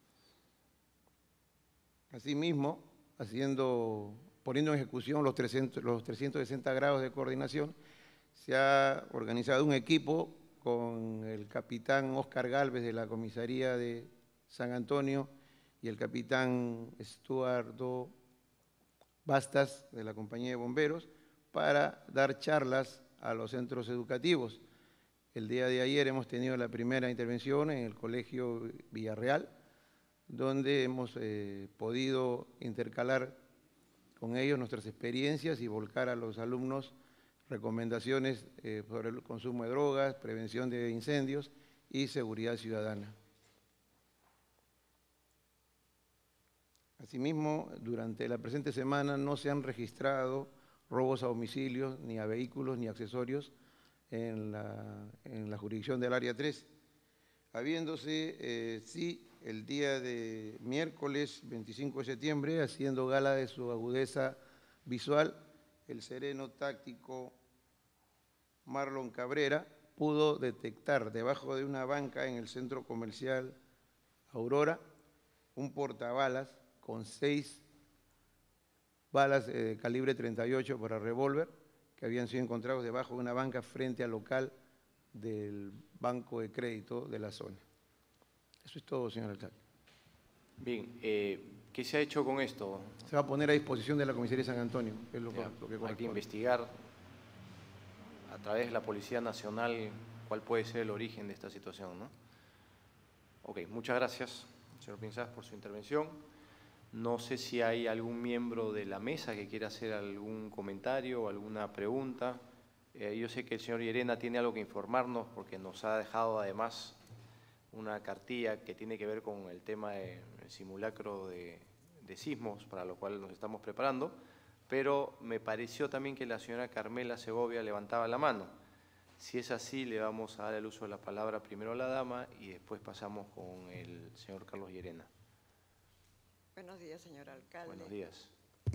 Asimismo, poniendo en ejecución los 360 grados de coordinación, se ha organizado un equipo con el capitán Óscar Gálvez de la Comisaría de San Antonio y el capitán Estuardo Bastas de la Compañía de Bomberos para dar charlas a los centros educativos. El día de ayer hemos tenido la primera intervención en el Colegio Villarreal, donde hemos podido intercalar con ellos nuestras experiencias y volcar a los alumnos recomendaciones sobre el consumo de drogas, prevención de incendios y seguridad ciudadana. Asimismo, durante la presente semana no se han registrado robos a domicilios, ni a vehículos, ni accesorios en la jurisdicción del área 3, habiéndose, sí, el día de miércoles 25 de septiembre, haciendo gala de su agudeza visual, el sereno táctico Marlon Cabrera pudo detectar debajo de una banca en el centro comercial Aurora un portabalas con 6 balas de calibre 38 para revólver que habían sido encontrados debajo de una banca frente al local del Banco de Crédito de la zona. Eso es todo, señor alcalde. Bien, ¿qué se ha hecho con esto? Se va a poner a disposición de la Comisaría de San Antonio, que es lo que corresponde. Hay que investigar a través de la Policía Nacional cuál puede ser el origen de esta situación, ¿no? Ok, muchas gracias, señor Pinzás, por su intervención. No sé si hay algún miembro de la mesa que quiera hacer algún comentario o alguna pregunta. Yo sé que el señor Llerena tiene algo que informarnos porque nos ha dejado además una cartilla que tiene que ver con el tema del simulacro de sismos, para lo cual nos estamos preparando, pero me pareció también que la señora Carmela Segovia levantaba la mano. Si es así, le vamos a dar el uso de la palabra primero a la dama y después pasamos con el señor Carlos Llerena. Buenos días, señor alcalde. Buenos días.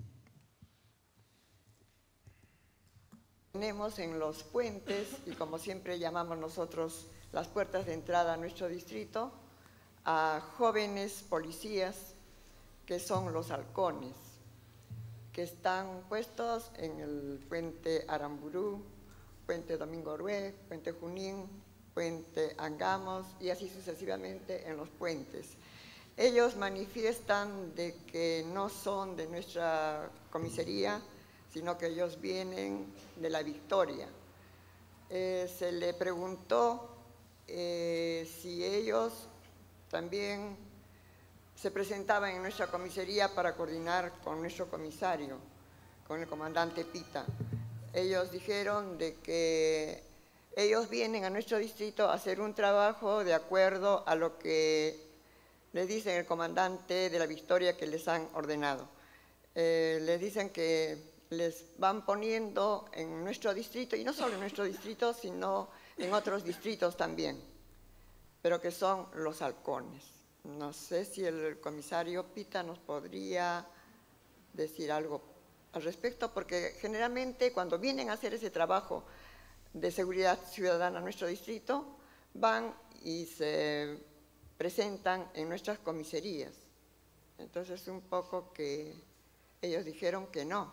Tenemos en los puentes, y como siempre llamamos nosotros las puertas de entrada a nuestro distrito, a jóvenes policías que son los halcones, que están puestos en el puente Aramburú, puente Domingo Orué, puente Junín, puente Angamos y así sucesivamente en los puentes. Ellos manifiestan de que no son de nuestra comisaría, sino que ellos vienen de La Victoria. Se le preguntó si ellos también se presentaban en nuestra comisaría para coordinar con nuestro comisario, con el comandante Pita. Ellos dijeron de que ellos vienen a nuestro distrito a hacer un trabajo de acuerdo a lo que les dicen el comandante de La Victoria que les han ordenado. Les dicen que les van poniendo en nuestro distrito, y no solo en nuestro distrito, sino en otros distritos también, pero que son los halcones. No sé si el comisario Pita nos podría decir algo al respecto, porque generalmente cuando vienen a hacer ese trabajo de seguridad ciudadana a nuestro distrito, van y se presentan en nuestras comisarías. Entonces, un poco que ellos dijeron que no.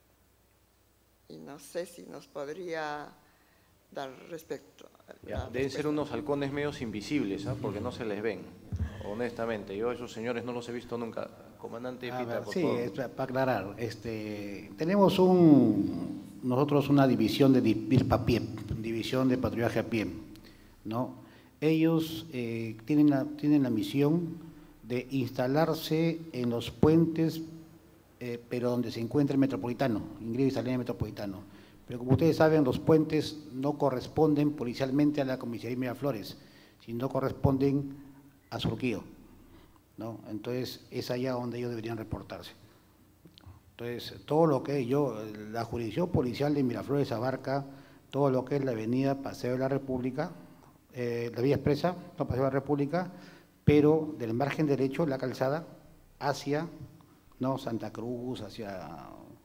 Y no sé si nos podría dar respecto. Deben ser unos halcones medios invisibles, ¿eh? Porque no se les ven, honestamente. Yo a esos señores no los he visto nunca. Comandante Pita, por favor. Sí, para aclarar. Tenemos nosotros una división de DIRPA a pie, división de patrullaje a pie, ¿no? Ellos tienen la misión de instalarse en los puentes, pero donde se encuentra el metropolitano, ingreso y salida del metropolitano. Pero como ustedes saben, los puentes no corresponden policialmente a la comisaría de Miraflores, sino corresponden a Surquillo, ¿no? Entonces, es allá donde ellos deberían reportarse. Entonces, todo lo que la jurisdicción policial de Miraflores abarca todo lo que es la avenida Paseo de la República, la vía expresa, no Paseo de la República, pero del margen derecho, la calzada, hacia Santa Cruz, hacia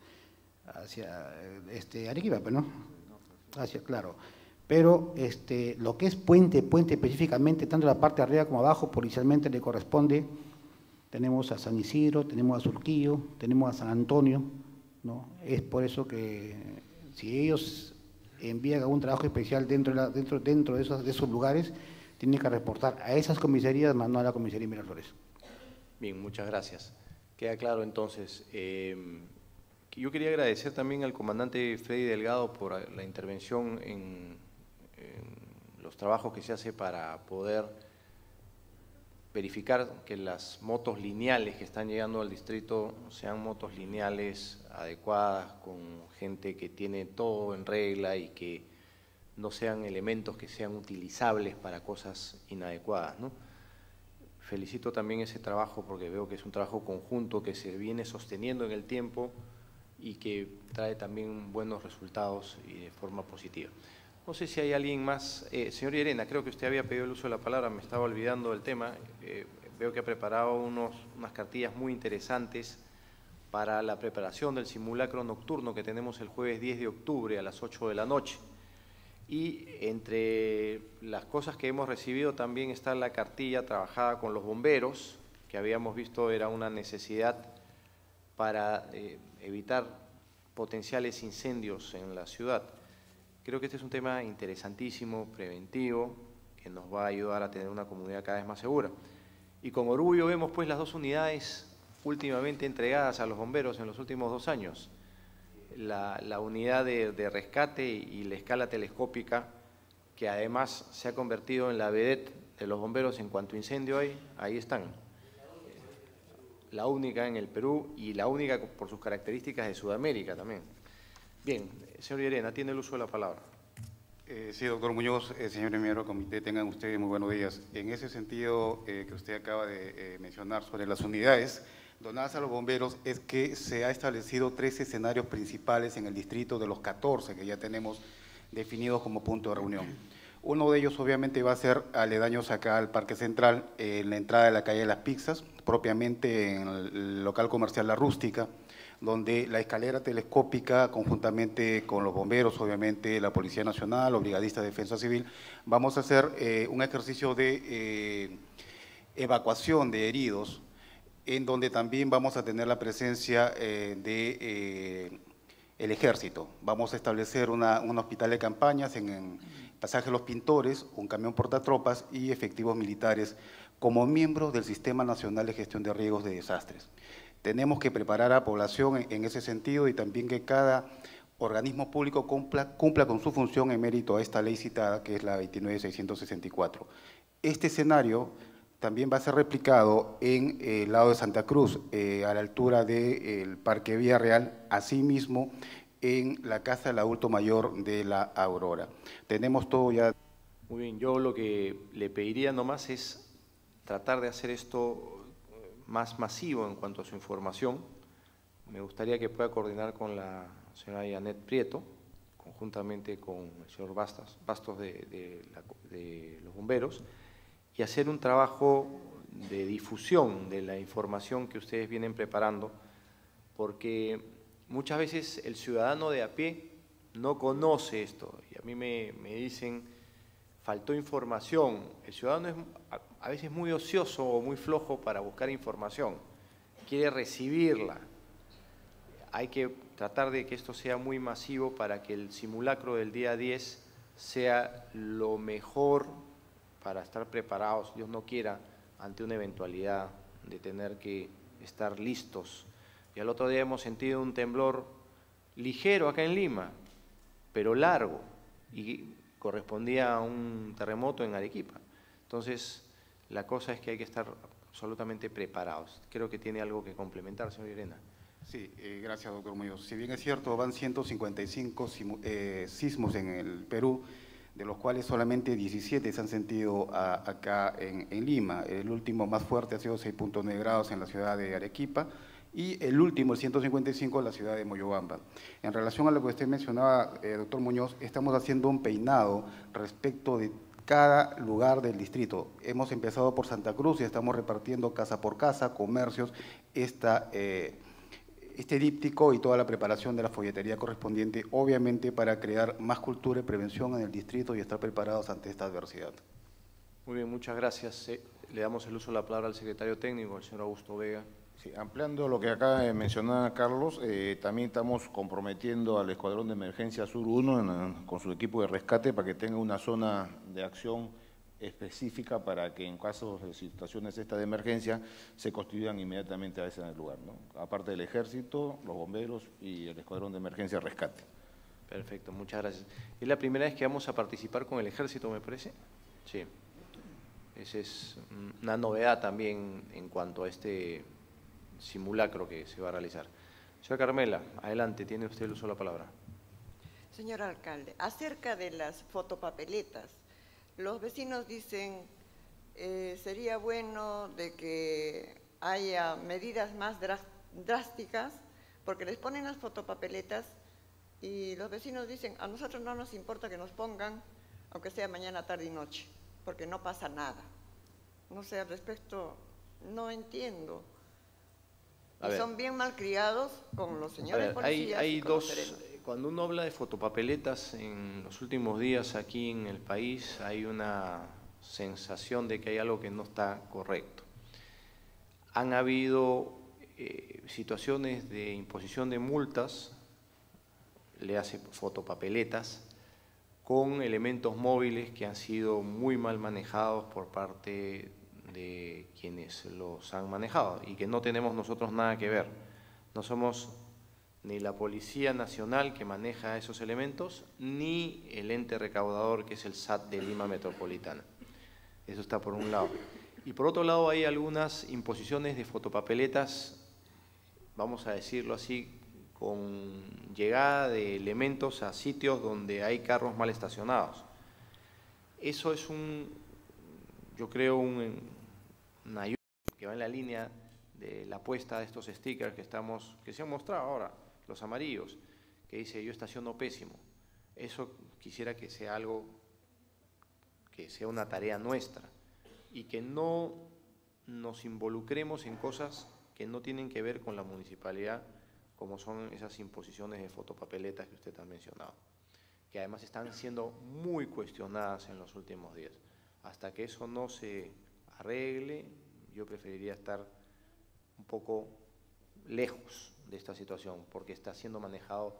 Arequipa, pues, ¿no? Claro. Pero lo que es puente específicamente, tanto la parte de arriba como abajo, policialmente le corresponde. Tenemos a San Isidro, tenemos a Surquillo, tenemos a San Antonio, ¿no? Es por eso que si ellos envían algún trabajo especial dentro de esos lugares, tienen que reportar a esas comisarías, más no a la comisaría Miraflores. Bien, muchas gracias. Queda claro entonces. Yo quería agradecer también al comandante Freddy Delgado por la intervención en los trabajos que se hace para poder verificar que las motos lineales que están llegando al distrito sean motos lineales adecuadas, con gente que tiene todo en regla y que no sean elementos que sean utilizables para cosas inadecuadas, ¿no? Felicito también ese trabajo porque veo que es un trabajo conjunto que se viene sosteniendo en el tiempo y que trae también buenos resultados y de forma positiva. No sé si hay alguien más. Señor Llerena, creo que usted había pedido el uso de la palabra, me estaba olvidando del tema. Veo que ha preparado unas cartillas muy interesantes para la preparación del simulacro nocturno que tenemos el jueves 10 de octubre a las 8 de la noche. Y entre las cosas que hemos recibido también está la cartilla trabajada con los bomberos, que habíamos visto era una necesidad para evitar potenciales incendios en la ciudad. Creo que este es un tema interesantísimo, preventivo, que nos va a ayudar a tener una comunidad cada vez más segura. Y con orgullo vemos pues las dos unidades últimamente entregadas a los bomberos en los últimos 2 años. La unidad de rescate y la escala telescópica, que además se ha convertido en la vedette de los bomberos en cuanto a incendio hay, ahí están. La única en el Perú y la única por sus características de Sudamérica también. Bien, señor Llerena, tiene el uso de la palabra. Sí, doctor Muñoz, señor miembro del comité, tengan ustedes muy buenos días. En ese sentido que usted acaba de mencionar sobre las unidades donadas a los bomberos, es que se ha establecido 3 escenarios principales en el distrito de los 14 que ya tenemos definidos como punto de reunión. Uno de ellos obviamente va a ser aledaños acá al Parque Central, en la entrada de la calle de las Pizzas, propiamente en el local comercial La Rústica, donde la escalera telescópica, conjuntamente con los bomberos, obviamente la Policía Nacional, los brigadistas de Defensa Civil, vamos a hacer un ejercicio de evacuación de heridos, en donde también vamos a tener la presencia del Ejército. Vamos a establecer un hospital de campañas en Pasaje Los Pintores, un camión portatropas y efectivos militares como miembros del Sistema Nacional de Gestión de Riesgos de Desastres. Tenemos que preparar a la población en ese sentido y también que cada organismo público cumpla con su función en mérito a esta ley citada, que es la 29.664. Este escenario también va a ser replicado en el lado de Santa Cruz, a la altura del Parque Vía Real, asimismo en la Casa del Adulto Mayor de la Aurora. Tenemos todo ya. Muy bien, yo lo que le pediría nomás es tratar de hacer esto más masivo en cuanto a su información. Me gustaría que pueda coordinar con la señora Janet Prieto, conjuntamente con el señor Bastos de los bomberos, y hacer un trabajo de difusión de la información que ustedes vienen preparando, porque muchas veces el ciudadano de a pie no conoce esto, y a mí me dicen, faltó información. El ciudadano es a veces muy ocioso o muy flojo para buscar información, quiere recibirla. Hay que tratar de que esto sea muy masivo para que el simulacro del día 10 sea lo mejor para estar preparados, Dios no quiera, ante una eventualidad de tener que estar listos. Y al otro día hemos sentido un temblor ligero acá en Lima, pero largo, y correspondía a un terremoto en Arequipa. Entonces, la cosa es que hay que estar absolutamente preparados. Creo que tiene algo que complementar, señor Llerena. Sí, gracias, doctor Muñoz. Si bien es cierto, van 155 sismos en el Perú, de los cuales solamente 17 se han sentido acá en Lima. El último más fuerte ha sido 6.9 grados en la ciudad de Arequipa y el último, el 155, en la ciudad de Moyobamba. En relación a lo que usted mencionaba, doctor Muñoz, estamos haciendo un peinado respecto de cada lugar del distrito. Hemos empezado por Santa Cruz y estamos repartiendo casa por casa, comercios, este díptico y toda la preparación de la folletería correspondiente, obviamente para crear más cultura y prevención en el distrito y estar preparados ante esta adversidad. Muy bien, muchas gracias. Le damos el uso de la palabra al secretario técnico, el señor Augusto Vega. Sí, ampliando lo que acaba de mencionar Carlos, también estamos comprometiendo al Escuadrón de Emergencia Sur 1 con su equipo de rescate para que tenga una zona de acción específica para que en casos de situaciones de emergencia se constituyan inmediatamente a ese lugar, ¿no? Aparte del Ejército, los bomberos y el Escuadrón de Emergencia Rescate. Perfecto, muchas gracias. ¿Es la primera vez que vamos a participar con el Ejército, me parece? Sí. Esa es una novedad también en cuanto a este simulacro que se va a realizar. Señora Carmela, adelante, tiene usted el uso de la palabra. Señor alcalde, acerca de las fotopapeletas, los vecinos dicen sería bueno de que haya medidas más drásticas porque les ponen las fotopapeletas y los vecinos dicen a nosotros no nos importa que nos pongan aunque sea mañana, tarde y noche porque no pasa nada. No sé, al respecto no entiendo. Son bien malcriados con los señores policías. Hay dos, cuando uno habla de fotopapeletas en los últimos días aquí en el país, hay una sensación de que hay algo que no está correcto. Han habido situaciones de imposición de multas, le hace fotopapeletas, con elementos móviles que han sido muy mal manejados por parte de quienes los han manejado y que no tenemos nosotros nada que ver. No somos ni la Policía Nacional que maneja esos elementos, ni el ente recaudador que es el SAT de Lima Metropolitana. Eso está por un lado. Y por otro lado hay algunas imposiciones de fotopapeletas, vamos a decirlo así, con llegada de elementos a sitios donde hay carros mal estacionados. Eso es yo creo, una ayuda que va en la línea de la puesta de estos stickers que se han mostrado ahora, los amarillos, que dice yo estaciono pésimo. Eso quisiera que sea algo, que sea una tarea nuestra y que no nos involucremos en cosas que no tienen que ver con la municipalidad, como son esas imposiciones de fotopapeletas que usted ha mencionado, que además están siendo muy cuestionadas en los últimos días. Hasta que eso no se arregle, yo preferiría estar un poco lejos de esta situación, porque está siendo manejado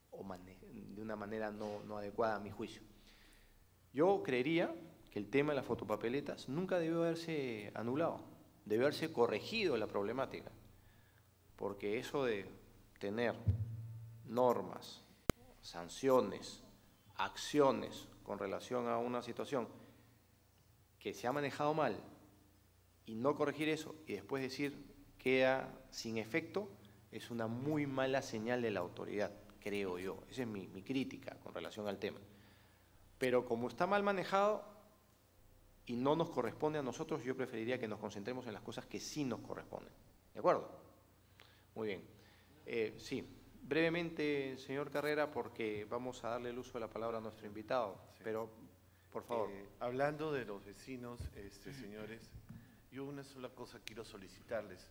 de una manera no adecuada a mi juicio. Yo creería que el tema de las fotopapeletas nunca debió haberse anulado, debió haberse corregido la problemática, porque eso de tener normas, sanciones, acciones con relación a una situación que se ha manejado mal y no corregir eso y después decir queda sin efecto, es una muy mala señal de la autoridad, creo yo. Esa es mi crítica con relación al tema. Pero como está mal manejado y no nos corresponde a nosotros, yo preferiría que nos concentremos en las cosas que sí nos corresponden. ¿De acuerdo? Muy bien. Sí, brevemente, señor Carrera, porque vamos a darle el uso de la palabra a nuestro invitado, sí. Pero, por favor. Hablando de los vecinos, señores, yo una sola cosa quiero solicitarles.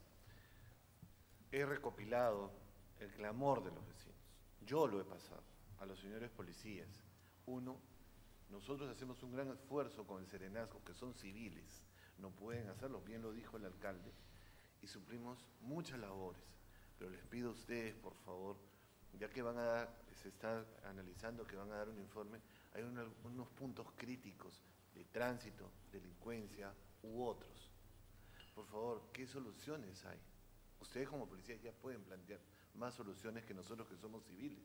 He recopilado el clamor de los vecinos. Yo lo he pasado a los señores policías. Uno, nosotros hacemos un gran esfuerzo con el serenazgo, que son civiles, no pueden hacerlo, bien lo dijo el alcalde, y suplimos muchas labores. Pero les pido a ustedes, por favor, ya que se está analizando que van a dar un informe, hay unos puntos críticos de tránsito, delincuencia u otros. Por favor, ¿qué soluciones hay? Ustedes como policías ya pueden plantear más soluciones que nosotros que somos civiles.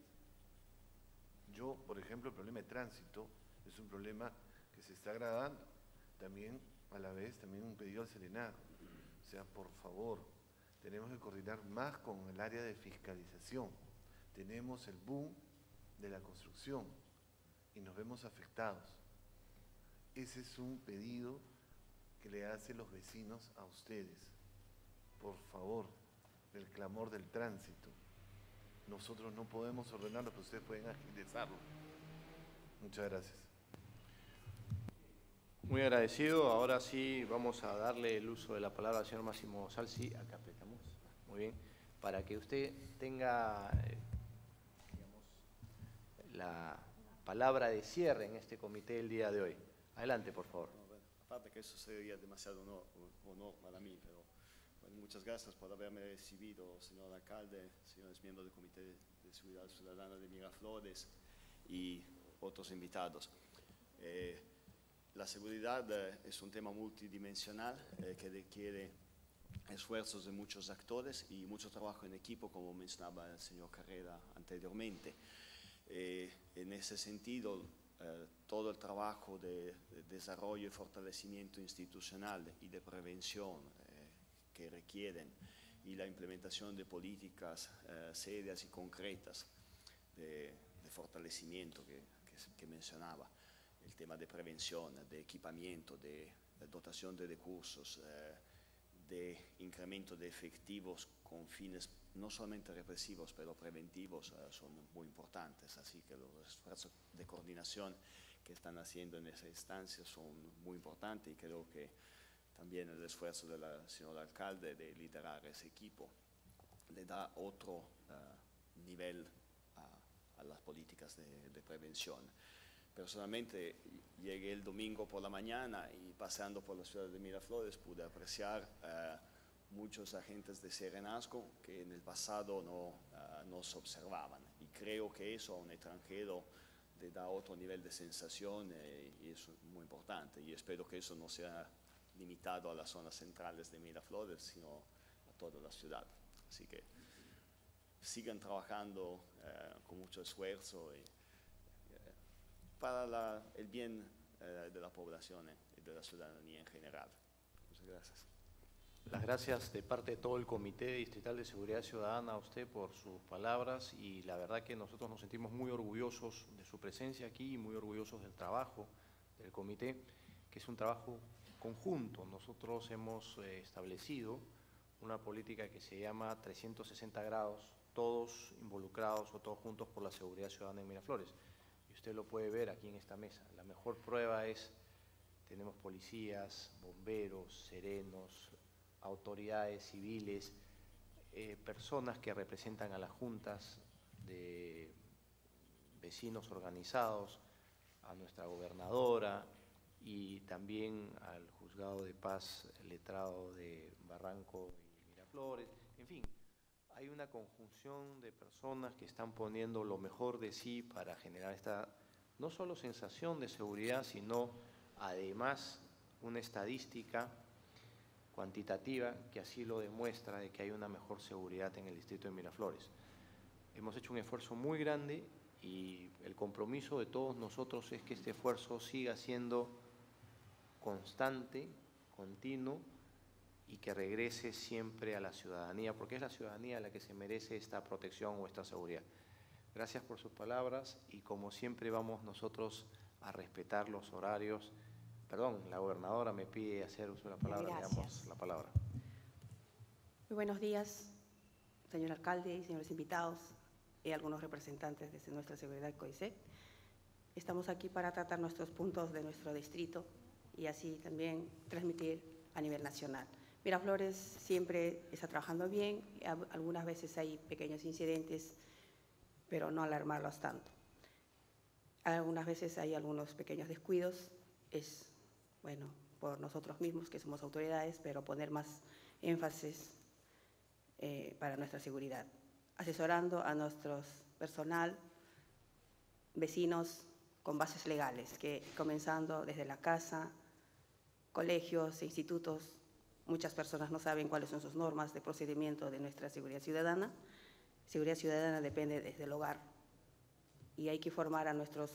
Yo, por ejemplo, el problema de tránsito es un problema que se está agravando. También, a la vez, también un pedido al serenazgo. O sea, por favor, tenemos que coordinar más con el área de fiscalización. Tenemos el boom de la construcción y nos vemos afectados. Ese es un pedido que le hacen los vecinos a ustedes. Por favor, del clamor del tránsito. Nosotros no podemos ordenarlo, pero ustedes pueden agilizarlo. Muchas gracias. Muy agradecido. Ahora sí vamos a darle el uso de la palabra al señor Máximo Salsi. Acá apretamos. Muy bien. Para que usted tenga digamos, la palabra de cierre en este comité el día de hoy. Adelante, por favor. Aparte que eso sería demasiado honor para mí, pero bueno, muchas gracias por haberme recibido, señor alcalde, señores miembros del Comité de Seguridad Ciudadana de Miraflores y otros invitados. La seguridad es un tema multidimensional que requiere esfuerzos de muchos actores y mucho trabajo en equipo, como mencionaba el señor Carrera anteriormente. En ese sentido, todo el trabajo de desarrollo y fortalecimiento institucional y de prevención que requieren y la implementación de políticas serias y concretas de fortalecimiento que mencionaba, el tema de prevención, de equipamiento, de dotación de recursos, de incremento de efectivos con fines no solamente represivos, pero preventivos, son muy importantes. Así que los esfuerzos de coordinación que están haciendo en esa instancia son muy importantes y creo que también el esfuerzo del señor alcalde de liderar ese equipo le da otro nivel a las políticas de prevención. Personalmente llegué el domingo por la mañana y paseando por la ciudad de Miraflores pude apreciar muchos agentes de serenazgo que en el pasado no se observaban, y creo que eso a un extranjero le da otro nivel de sensación y es muy importante, y espero que eso no sea limitado a las zonas centrales de Miraflores, sino a toda la ciudad. Así que sigan trabajando con mucho esfuerzo para el bien de la población y de la ciudadanía en general. Muchas gracias. Las gracias de parte de todo el Comité Distrital de Seguridad Ciudadana a usted por sus palabras, y la verdad que nosotros nos sentimos muy orgullosos de su presencia aquí y muy orgullosos del trabajo del comité, que es un trabajo conjunto. Nosotros hemos establecido una política que se llama 360 grados, todos involucrados o todos juntos por la seguridad ciudadana en Miraflores. Y usted lo puede ver aquí en esta mesa. La mejor prueba es, tenemos policías, bomberos, serenos, autoridades civiles, personas que representan a las juntas de vecinos organizados, a nuestra gobernadora y también al juzgado de paz letrado de Barranco y Miraflores. En fin, hay una conjunción de personas que están poniendo lo mejor de sí para generar esta no solo sensación de seguridad, sino además una estadística cuantitativa que así lo demuestra, de que hay una mejor seguridad en el distrito de Miraflores. Hemos hecho un esfuerzo muy grande y el compromiso de todos nosotros es que este esfuerzo siga siendo constante, continuo, y que regrese siempre a la ciudadanía, porque es la ciudadanía la que se merece esta protección o esta seguridad. Gracias por sus palabras, y como siempre vamos nosotros a respetar los horarios. Perdón, la gobernadora me pide hacer uso de la palabra. Gracias. Le damos la palabra. Muy buenos días, señor alcalde y señores invitados y algunos representantes de nuestra seguridad COICET. Estamos aquí para tratar nuestros puntos de nuestro distrito y así también transmitir a nivel nacional. Miraflores siempre está trabajando bien, algunas veces hay pequeños incidentes, pero no alarmarlos tanto. Algunas veces hay algunos pequeños descuidos, es bueno, por nosotros mismos que somos autoridades, pero poner más énfasis para nuestra seguridad, asesorando a nuestro personal, vecinos con bases legales, que comenzando desde la casa, colegios, institutos, muchas personas no saben cuáles son sus normas de procedimiento de nuestra seguridad ciudadana. Seguridad ciudadana depende desde el hogar y hay que formar a nuestros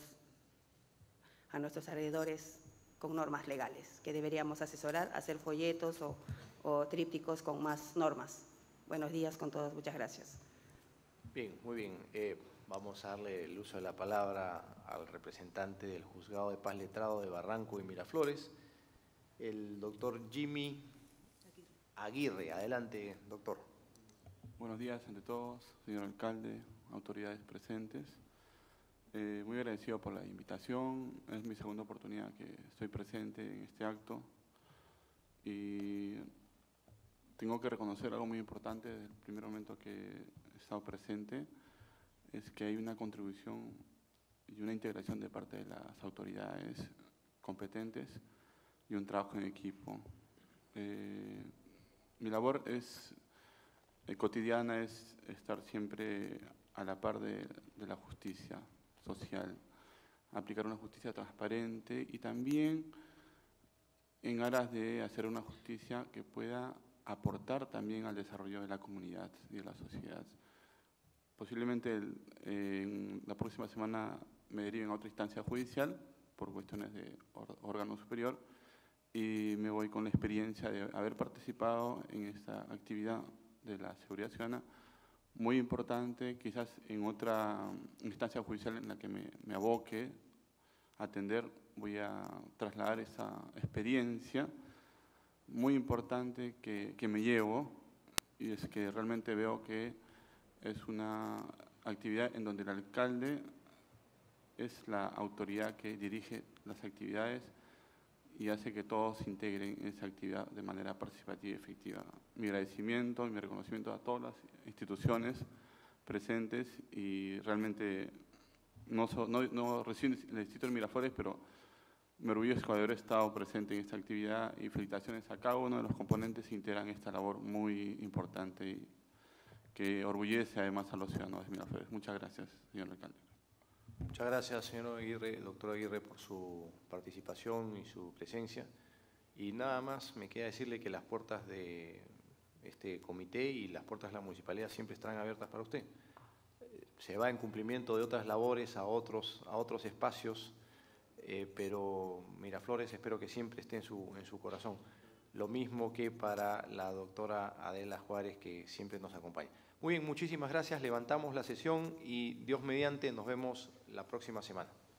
alrededores con normas legales, que deberíamos asesorar, hacer folletos o trípticos con más normas. Buenos días con todos, muchas gracias. Bien, muy bien. Vamos a darle el uso de la palabra al representante del Juzgado de Paz Letrado de Barranco y Miraflores, el doctor Jimmy Aguirre. Adelante, doctor. Buenos días ante todos, señor alcalde, autoridades presentes. Muy agradecido por la invitación. Es mi segunda oportunidad que estoy presente en este acto. Y tengo que reconocer algo muy importante desde el primer momento que he estado presente, es que hay una contribución y una integración de parte de las autoridades competentes y un trabajo en equipo. Mi labor cotidiana es estar siempre a la par de la justicia social, aplicar una justicia transparente y también en aras de hacer una justicia que pueda aportar también al desarrollo de la comunidad y de la sociedad. Posiblemente en la próxima semana me deriven a otra instancia judicial por cuestiones de órgano superior y me voy con la experiencia de haber participado en esta actividad de la seguridad ciudadana muy importante, quizás en otra instancia judicial en la que me aboque a atender, voy a trasladar esa experiencia muy importante que me llevo, y es que realmente veo que es una actividad en donde el alcalde es la autoridad que dirige las actividades y hace que todos se integren en esa actividad de manera participativa y efectiva. Mi agradecimiento y mi reconocimiento a todas las instituciones presentes, y realmente no recién el Distrito de Miraflores, pero me orgullezco de haber estado presente en esta actividad, y felicitaciones a cada uno de los componentes que integran esta labor muy importante y que orgullece además a los ciudadanos de Miraflores. Muchas gracias, señor alcalde. Muchas gracias, señor Aguirre, doctor Aguirre, por su participación y su presencia. Y nada más me queda decirle que las puertas de este comité y las puertas de la municipalidad siempre estarán abiertas para usted. Se va en cumplimiento de otras labores a otros espacios, pero Miraflores espero que siempre esté en su corazón. Lo mismo que para la doctora Adela Juárez, que siempre nos acompaña. Muy bien, muchísimas gracias. Levantamos la sesión y Dios mediante nos vemos la próxima semana.